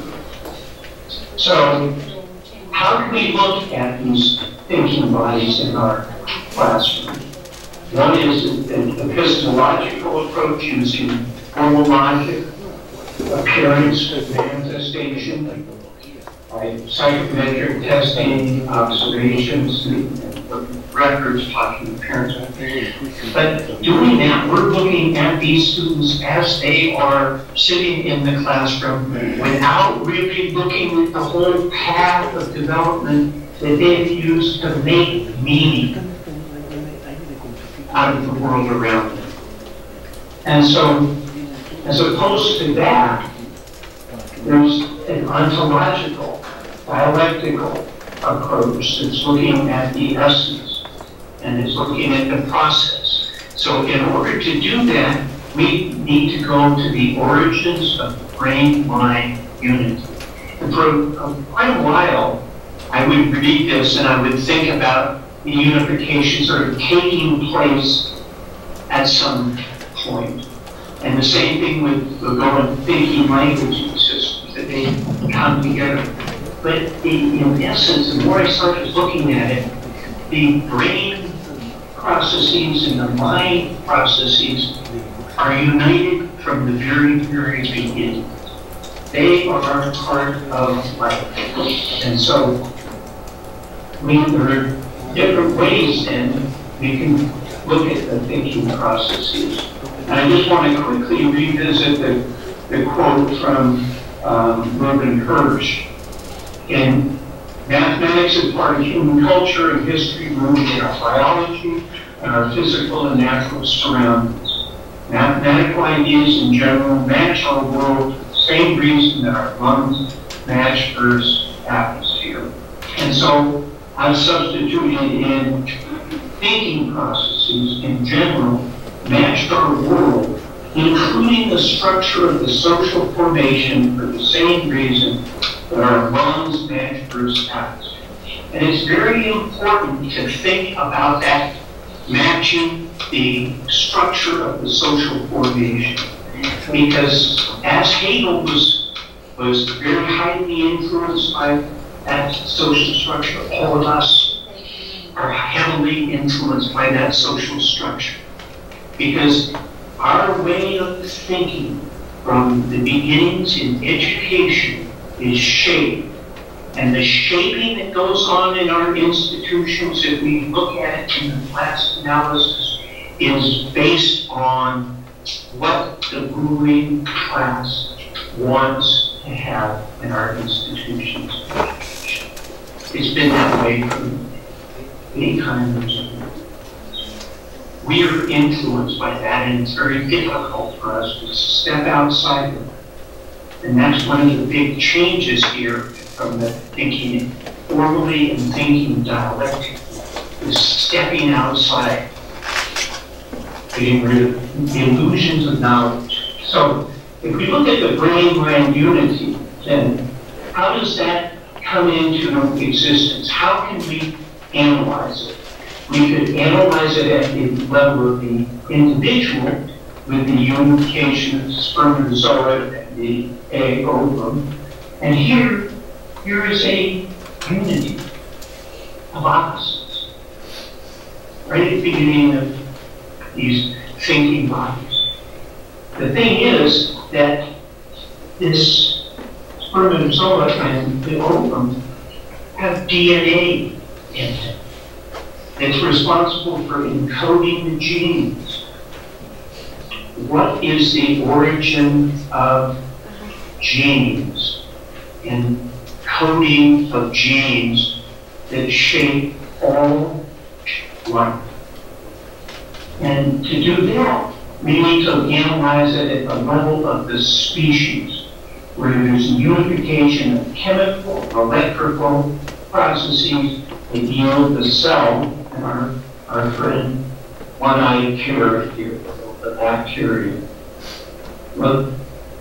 So how do we look at these thinking bodies in our classroom? One is an epistemological approach using formal logic, appearance, manifestation, by psychometric testing, observations, records, talking appearance. But doing that, we're looking at these students as they are sitting in the classroom without really looking at the whole path of development that they've used to make meaning out of the world around them. And so, as opposed to that, there's an ontological, dialectical approach that's looking at the essence and it's looking at the process. So in order to do that, we need to go to the origins of brain-mind unity. And for quite a while, I would read this and I would think about the unification sort of taking place at some point. And the same thing with the going thinking language systems, that they come together. But in essence, the more I started looking at it, the brain processes and the mind processes are united from the very, very beginning. They are part of life. And so there are different ways then we can look at the thinking processes. And I just want to quickly revisit the quote from Reuben Hirsch. In mathematics is part of human culture and history rooted in our biology and our physical and natural surroundings. Mathematical ideas in general match our world for the same reason that our lungs match Earth's atmosphere. And so I've substituted in thinking processes in general matched our world, including the structure of the social formation for the same reason but our lungs match Earth's atmosphere. And it's very important to think about that matching the structure of the social formation. Because as Hegel was very highly influenced by that social structure, all of us are heavily influenced by that social structure. Because our way of thinking from the beginnings in education is shaped. And the shaping that goes on in our institutions, if we look at it in the class analysis, is based on what the ruling class wants to have in our institutions. It's been that way from many times. We are influenced by that, and it's very difficult for us to step outside of it. And that's one of the big changes here from the thinking formally and thinking dialectically, is stepping outside, getting rid of the illusions of knowledge. So if we look at the brain-mind unity, then how does that come into existence? How can we analyze it? We could analyze it at the level of the individual with the unification of the spermatozoid and the egg ovum. And here is a unity of opposites, right at the beginning of these thinking bodies. The thing is that this spermatozoa and the ovum have DNA in it. It's responsible for encoding the genes. What is the origin of genes and coding of genes that shape all life? And to do that, we need to analyze it at the level of the species, where there's unification of chemical, electrical processes that yield the cell, and our friend one-eyed carrot here, the bacteria. Well,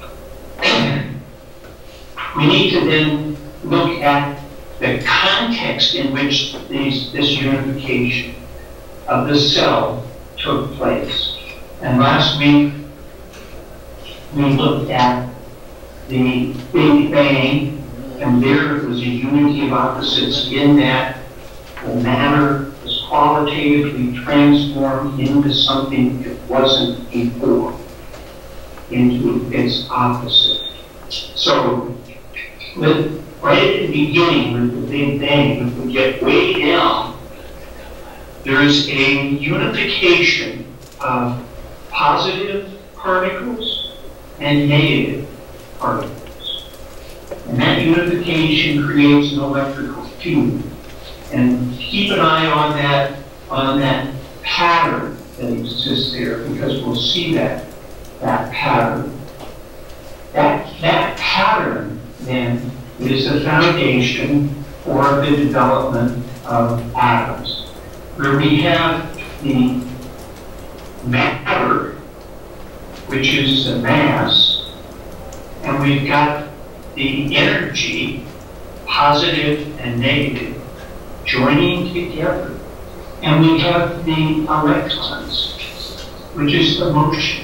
we need to then look at the context in which this unification of the cell took place. And last week, we looked at the Big Bang, and there was a unity of opposites in that the matter was qualitatively transformed into something it wasn't before, into its opposite. So, right at the beginning with the Big Bang, if we get way down, there's a unification of positive particles and negative particles. And that unification creates an electrical field. And keep an eye on that pattern that exists there, because we'll see that pattern. That pattern then is the foundation for the development of atoms, where we have the matter, which is the mass, and we've got the energy, positive and negative, joining together. And we have the electrons, which is the motion.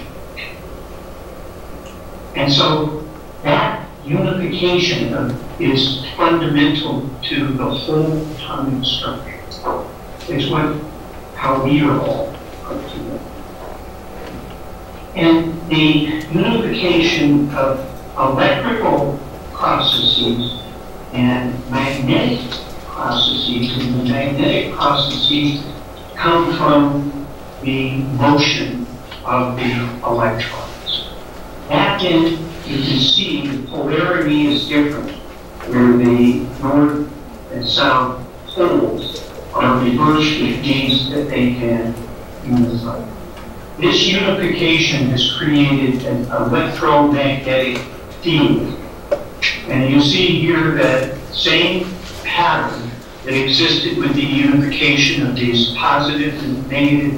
And so that unification is fundamental to the whole atomic structure. It's how we are all put together. And the unification of electrical processes and magnetic processes, and the magnetic processes come from the motion of the electrons. That then, you can see the polarity is different, where the north and south poles are reversed, which means that they can unify. This unification has created an electromagnetic field. And you see here that same pattern that existed with the unification of these positive and negative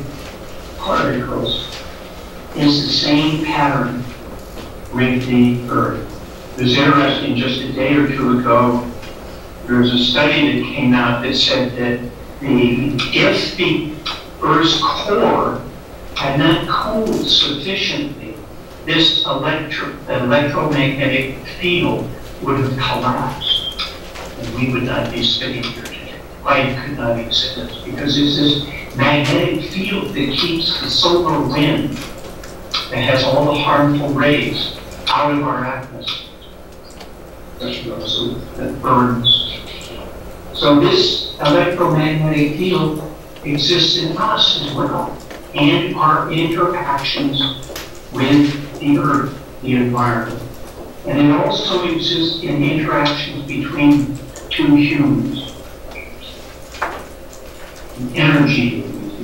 particles is the same pattern with the Earth. It was interesting, just a day or two ago, there was a study that came out that said that if the Earth's core had not cooled sufficiently, this electromagnetic field would have collapsed, and we would not be sitting here today. Life could not exist, because it's this magnetic field that keeps the solar wind that has all the harmful rays out of our atmosphere. So that burns. So this electromagnetic field exists in us as well, and our interactions with the Earth, the environment. And it also exists in interactions between two humans. Energy.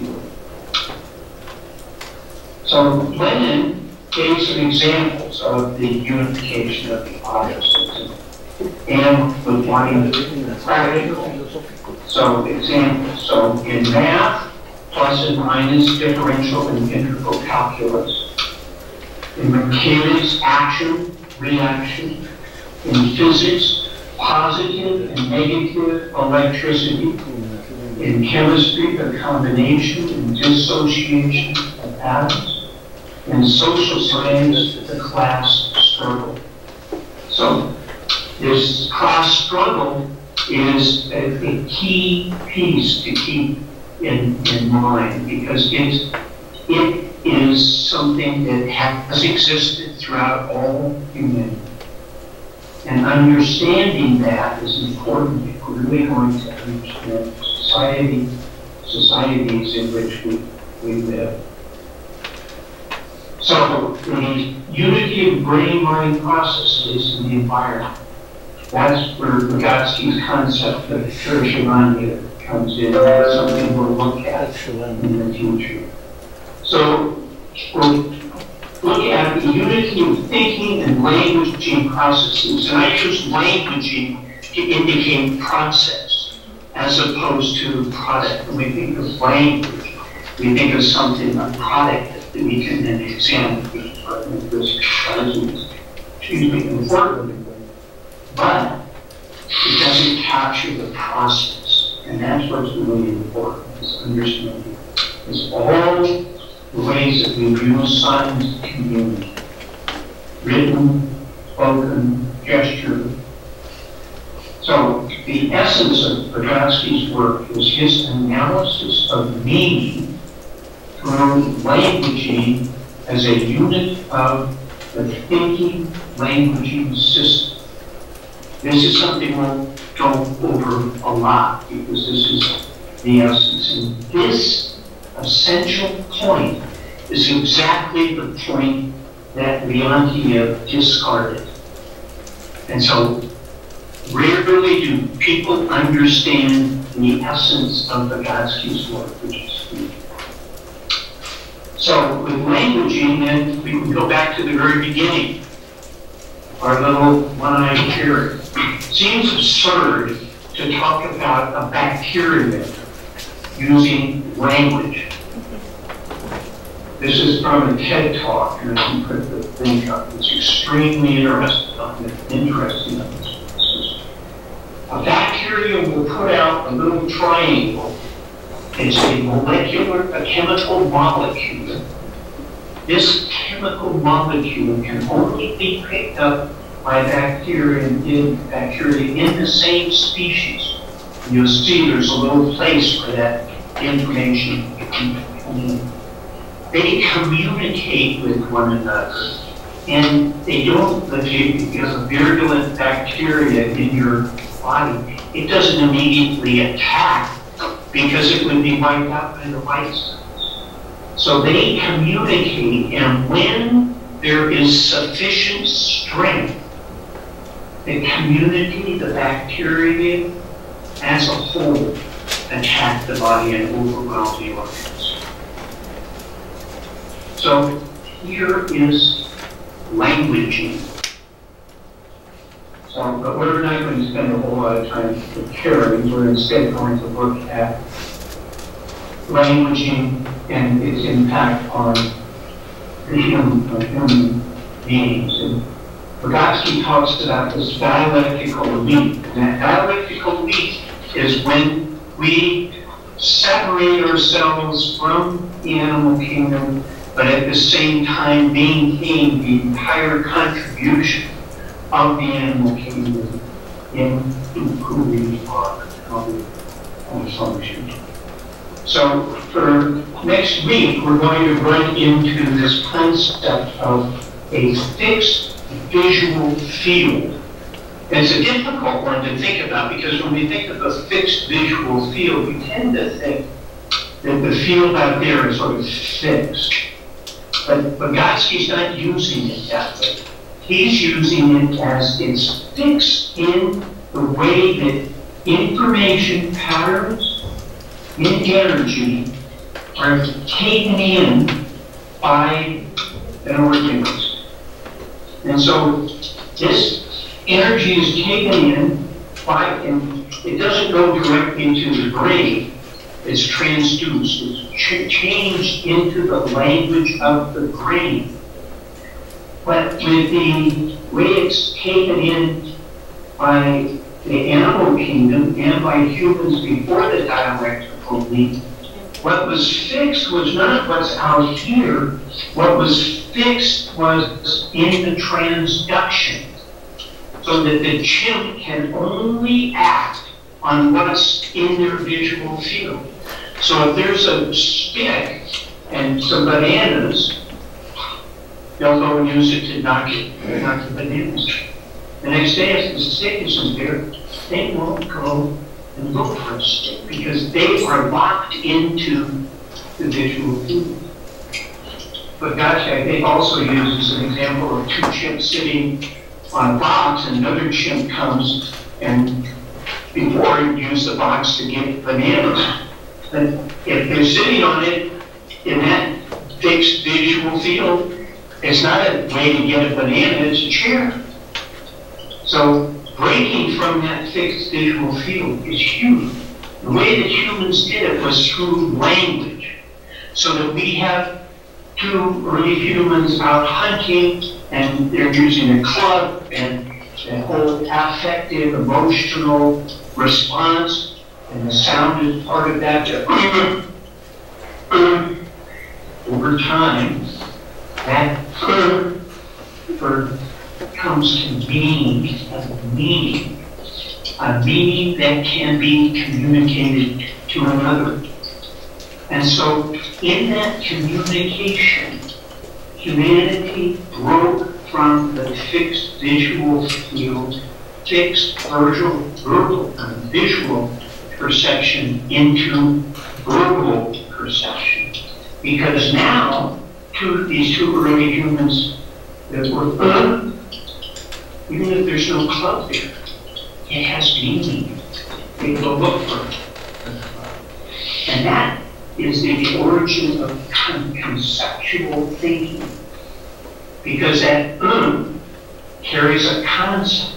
So Lenin gave some examples of the unification of the opposites and the flying practical. So examples. So in math, plus and minus, differential and integral calculus. In mechanics, action, reaction. In physics, positive and negative electricity. In chemistry, the combination and dissociation of atoms. In social science, the class struggle. So this class struggle is a key piece to keep in mind, because it is something that has existed throughout all humanity. And understanding that is important if we're really going to understand societies in which we live. So the unity of brain-mind processes in the environment, that's where Vygotsky's concept of Shirshivanya comes in. That's something we'll look at in the future. So we'll look at the unity of thinking and languaging processes. And I use languaging to indicate process as opposed to product. When we think of language, we think of something, a product that we can then examine, important, but it doesn't capture the process, and that's what's really important, is understanding. It's all the ways that we use signs to communicate, written, spoken, gesture. So the essence of Vygotsky's work is his analysis of meaning through languaging as a unit of the thinking languaging system. This is something we'll go over a lot, because this is the essence. And this essential point is exactly the point that Leontiev discarded. And so rarely do people understand the essence of Vygotsky's work, which is huge. So with languaging, then we can go back to the very beginning. Our little one-eyed carrot. Seems absurd to talk about a bacteria using language. This is from a TED Talk, and I can put the link up. It's extremely interesting. A bacteria will put out a little triangle. It's a chemical molecule. This chemical molecule can only be picked up by bacteria in the same species. You'll see there's a little place for that information to come in. They communicate with one another, and they don't, if you have a virulent bacteria in your body, it doesn't immediately attack, because it would be wiped out by the white cells. So they communicate, and when there is sufficient strength, the community, the bacteria, as a whole, attack the body and overwhelm the organs. So here is languaging. So, but we're not going to spend a whole lot of time preparing. We're instead going to look at languaging and its impact on the human beings. And Vygotsky talks about this dialectical leap. And that dialectical leap is when we separate ourselves from the animal kingdom, but at the same time maintain the entire contribution of the animal kingdom in who we are, how we function. So for next week, we're going to run into this concept of a fixed visual field. And it's a difficult one to think about, because when we think of a fixed visual field, we tend to think that the field out there is sort of fixed. But Vygotsky's not using it that way. He's using it as it's fixed in the way that information patterns in energy are taken in by an organism. And so this energy is taken in by, and it doesn't go directly into the brain. It's transduced, it's changed into the language of the brain. But with the way it's taken in by the animal kingdom and by humans before the dialectical leap, what was fixed was not what's out here. What was fixed was in the transduction, so that the chimp can only act on what's in their visual field. So if there's a stick and some bananas, they'll go and use it to knock the bananas. The next day, if the stick isn't there, they won't go and look for a stick, because they are locked into the visual field. But Vygotsky, I think, also uses an example of two chimps sitting on a box, and another chimp comes and before you use the box to get bananas. But if they're sitting on it in that fixed visual field, it's not a way to get a banana, it's a chair. So breaking from that fixed visual field is huge. The way that humans did it was through language. So that we have two early humans out hunting, and they're using a club, and the whole affective, emotional response, and the sound is part of that. Over time, that comes to mean a meaning that can be communicated to another. And so in that communication, humanity broke from the fixed visual field, fixed visual perception into verbal perception. Because now, these two early humans that were, even if there's no club there, it has meaning. They go look for it. And that is the origin of conceptual thinking. Because that carries a concept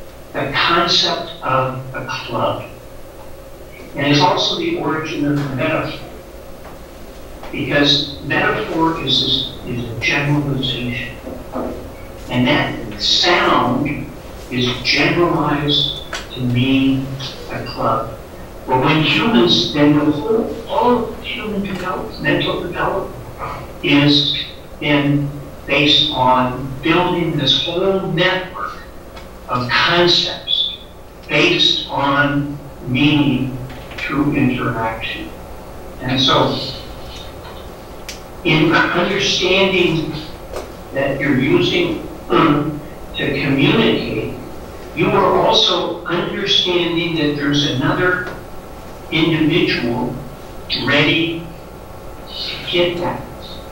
of a club. And it's also the origin of metaphor. Because metaphor is a generalization. And that sound is generalized to mean a club. But when humans, then all of human development, mental development, is then based on building this whole network of concepts based on meaning through interaction. And so, in understanding that you're using to communicate, you are also understanding that there's another individual ready to get that.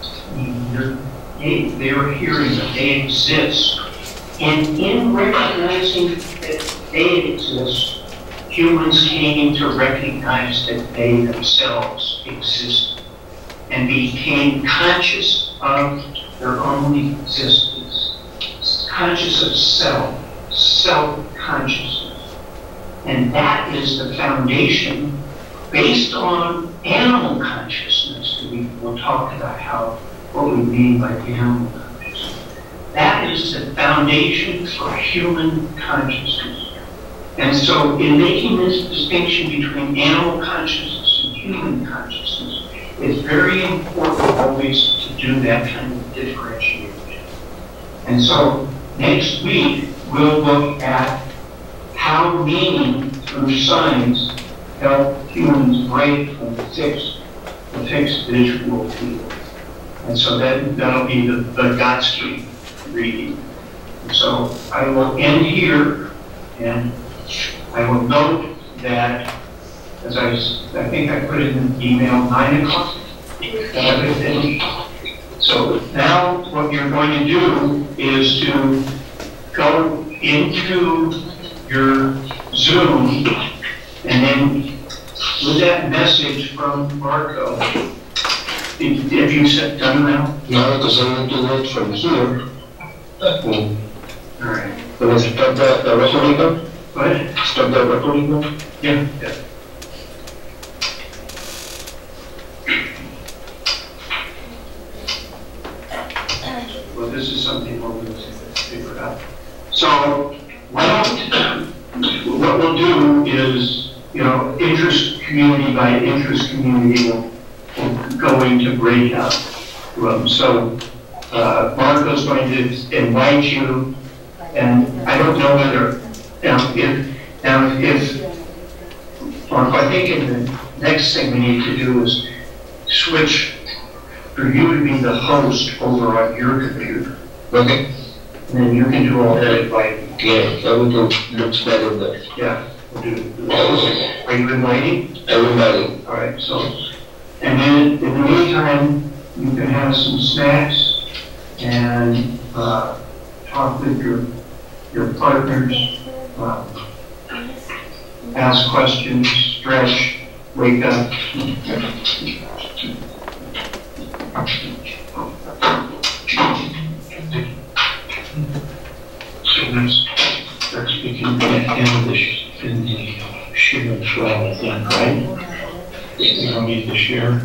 They're hearing it, they exist. And in recognizing that they exist, humans came to recognize that they themselves exist and became conscious of their own existence, conscious of self-consciousness. And that is the foundation based on animal consciousness. We'll talk about what we mean by animal consciousness. That is is the foundation for human consciousness. And so in making this distinction between animal consciousness and human consciousness, it's very important always to do that kind of differentiation. And so next week, we'll look at how meaning through science help humans break from the fixed visual field. And so that'll be the Vygotsky reading. And so I will end here, and I will note that, as I think I put it in the email, 9 o'clock. So now what you're going to do is to go into your Zoom, and then with that message from Marco, have you done that? No, because I want to do it from here. All right. When I start the recording? What? Start the recording? Yeah. Well, this is something we'll figure out. So, what we'll do is, interest community by interest community will go into breakout rooms. So, Marco's going to invite you, and I don't know whether, I think in the next thing we need to do is switch for you to be the host over on your computer. Okay. And then you can do all that inviting. Yeah, that would look better there. Yeah, we'll do it. Are you inviting? I'm inviting. All right, so, and then in the meantime, you can have some snacks and talk with your partners, ask questions, stretch, wake up. So let's begin to end this in the share as well, I think, right? We don't need to share.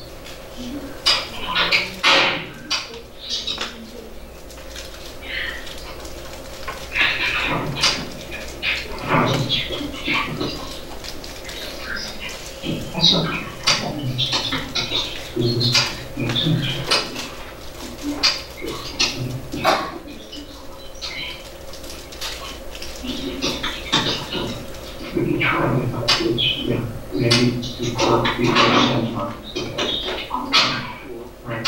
We can try without this, yeah, maybe before we send on. Right.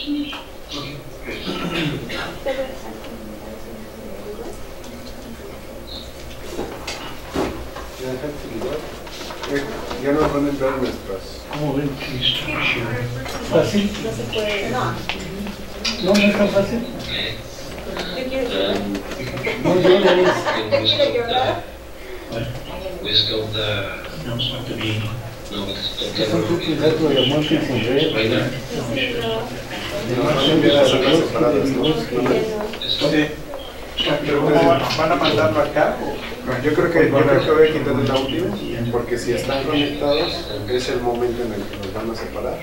Ya nos van a entrar nuestras. ¿Cómo ven? ¿Fácil? No se puede. No. No, no es tan fácil. ¿Qué quieres llorar? No llores. ¿Qué quieres llorar? Wisdom the No, it's not to be. no, it's Es un cuidado de muerte sin red. right there. Nos van a enviar a salas separadas, ¿no? Sí. Pero ¿van a mandarlo acá? Yo creo que voy a quitar el audio, porque si están conectados, es el momento en el que nos van a separar.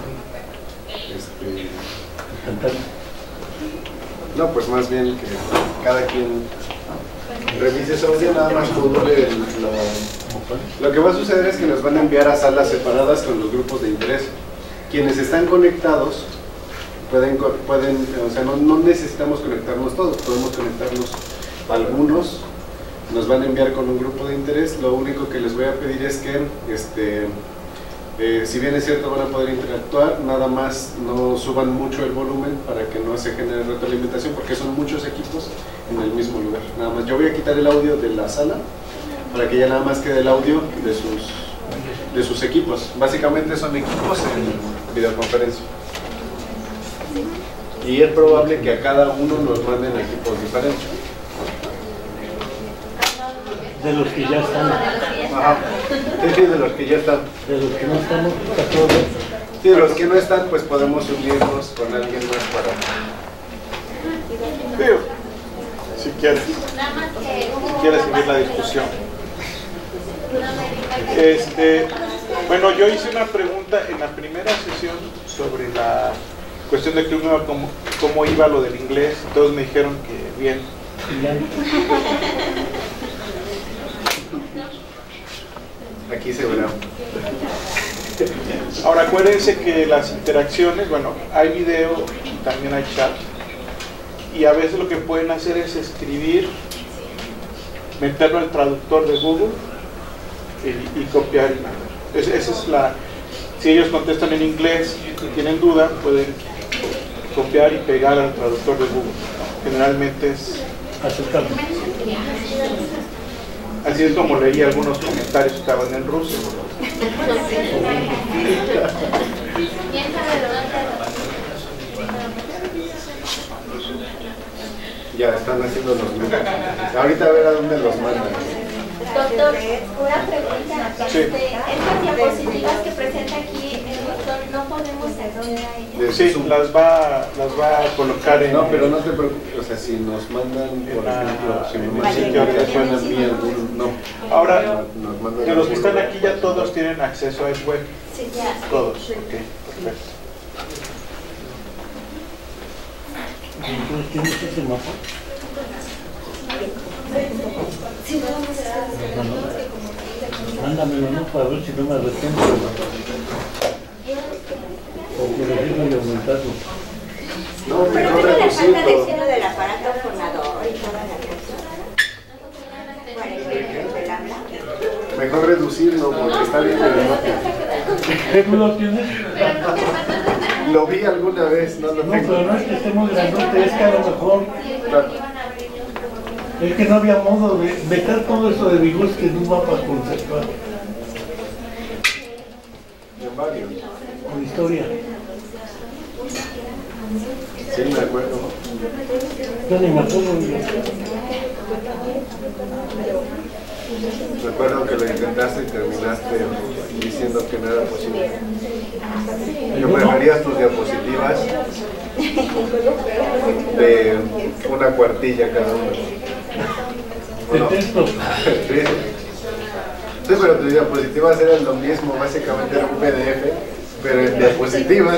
No, pues más bien que cada quien revise su audio, nada más module lo que va a suceder es que nos van a enviar a salas separadas con los grupos de interés. Quienes están conectados pueden o sea, no necesitamos conectarnos todos, podemos conectarnos algunos. Nos van a enviar con un grupo de interés. Lo único que les voy a pedir es que, si bien es cierto van a poder interactuar, nada más no suban mucho el volumen para que no se genere retroalimentación, porque son muchos equipos en el mismo lugar. Nada más, yo voy a quitar el audio de la sala para que ya nada más quede el audio de sus equipos. Básicamente son equipos en videoconferencia. Y es probable que a cada uno nos manden equipos diferentes. De los que ya están. Ajá. Sí, de los que ya están. De los que no estamos, está todo bien. Sí, de los que no están, pues podemos unirnos con alguien más para... Digo, si quieres seguir la discusión. Bueno, yo hice una pregunta en la primera sesión sobre la cuestión de que cómo iba lo del inglés. Todos me dijeron que Bien. Aquí se verá. Ahora acuérdense que las interacciones, bueno, hay video, también hay chat, y a veces lo que pueden hacer es escribir, meterlo al traductor de Google y copiar y mandar. Esa es la, si ellos contestan en inglés y tienen duda, pueden copiar y pegar al traductor de Google. Generalmente es aceptable. Así es como leí algunos comentarios que estaban en ruso. Ya están haciendo los números. Ahorita a ver a dónde los mandan. Doctor, una pregunta. Sí. Estas diapositivas que presenta aquí el doctor, no podemos acceder a ellas. Sí, las va a colocar en... No, pero no te preocupes, o sea, si nos mandan, por ejemplo, si nos mandan a mí algún... No. Ahora, de los que están aquí ya todos tienen acceso a web. Sí, ya. Todos, ok, perfecto. Entonces, ¿tienes ese mapa? Sí, mándamelo, ¿no? Para ver si no me arrepiento. O corregirlo y aumentarlo. No, Pero mejor no le falta reducirlo. decirlo del aparato fonador y toda la cosa. Mejor reducirlo porque está bien grandote. ¿Tú lo tienes? Lo vi alguna vez, no lo No, tengo. pero no es que esté muy grandote, es que a lo mejor es que no había modo de meter todo eso de Vygotsky en un mapa conceptual. En varios. Con historia. Sí, me acuerdo. Yo ni me acuerdo. Recuerdo que lo intentaste y terminaste diciendo que no era posible. Yo prefería tus diapositivas de una cuartilla cada una. De texto. Sí, pero tus diapositivas eran lo mismo, básicamente era un PDF, pero en diapositivas.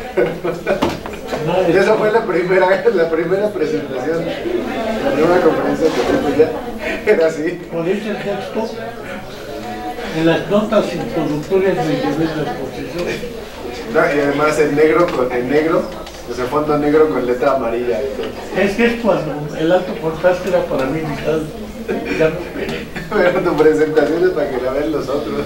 Y esa fue la primera presentación, la primera conferencia que tuve ya, era así. Por ese texto, en las notas introductorias me llevé la exposición. No, y además en negro, o sea, fondo negro con letra amarilla. Es que es cuando el alto contraste era para mí vital. Ya no esperé. Pero tu presentación es para que la vean los otros.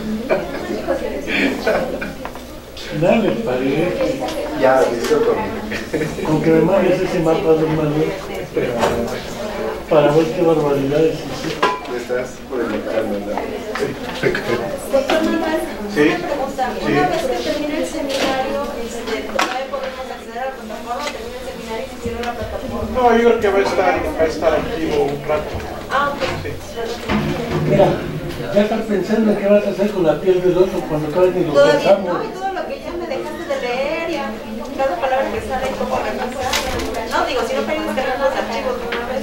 Nada les parece. Ya, listo Con que me mandes ese mapa de Manuel para ver qué barbaridades hiciste. Me estás proyectando, ¿no? Doctor Manuel, Sí. una pregunta. Sí. Una vez que termine el seminario, ¿todavía podemos acceder a la plataforma? ¿Termina el seminario y se cierra la plataforma? No, yo creo que va a estar activo un rato. Ah, ok. Sí. Mira, ya estás pensando en qué vas a hacer con la piel del otro cuando todavía ni lo Todavía pensamos. no, y todo lo que ya me dejaste de leer, y cada palabra que sale, como revisar. No, digo, si no pedimos que los archivos de una vez,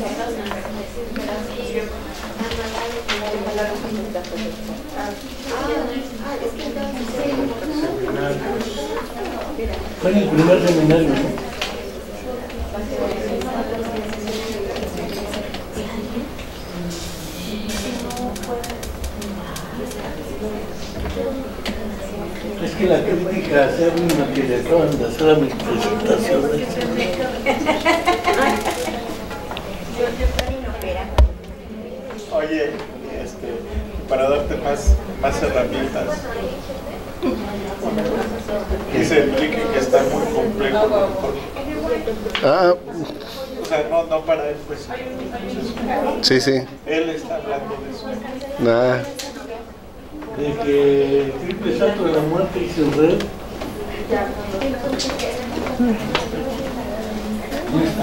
Fue en el primer seminario, ¿no? Es que la crítica acérrima que le acaban de hacer a mis presentaciones. Oye, para darte más herramientas, dice Enrique que está muy complejo. Ah, O sea, no para él, pues. sí, sí. Él está hablando de eso. Nah. De que el triple salto de la muerte hizo red. ¿Dónde está?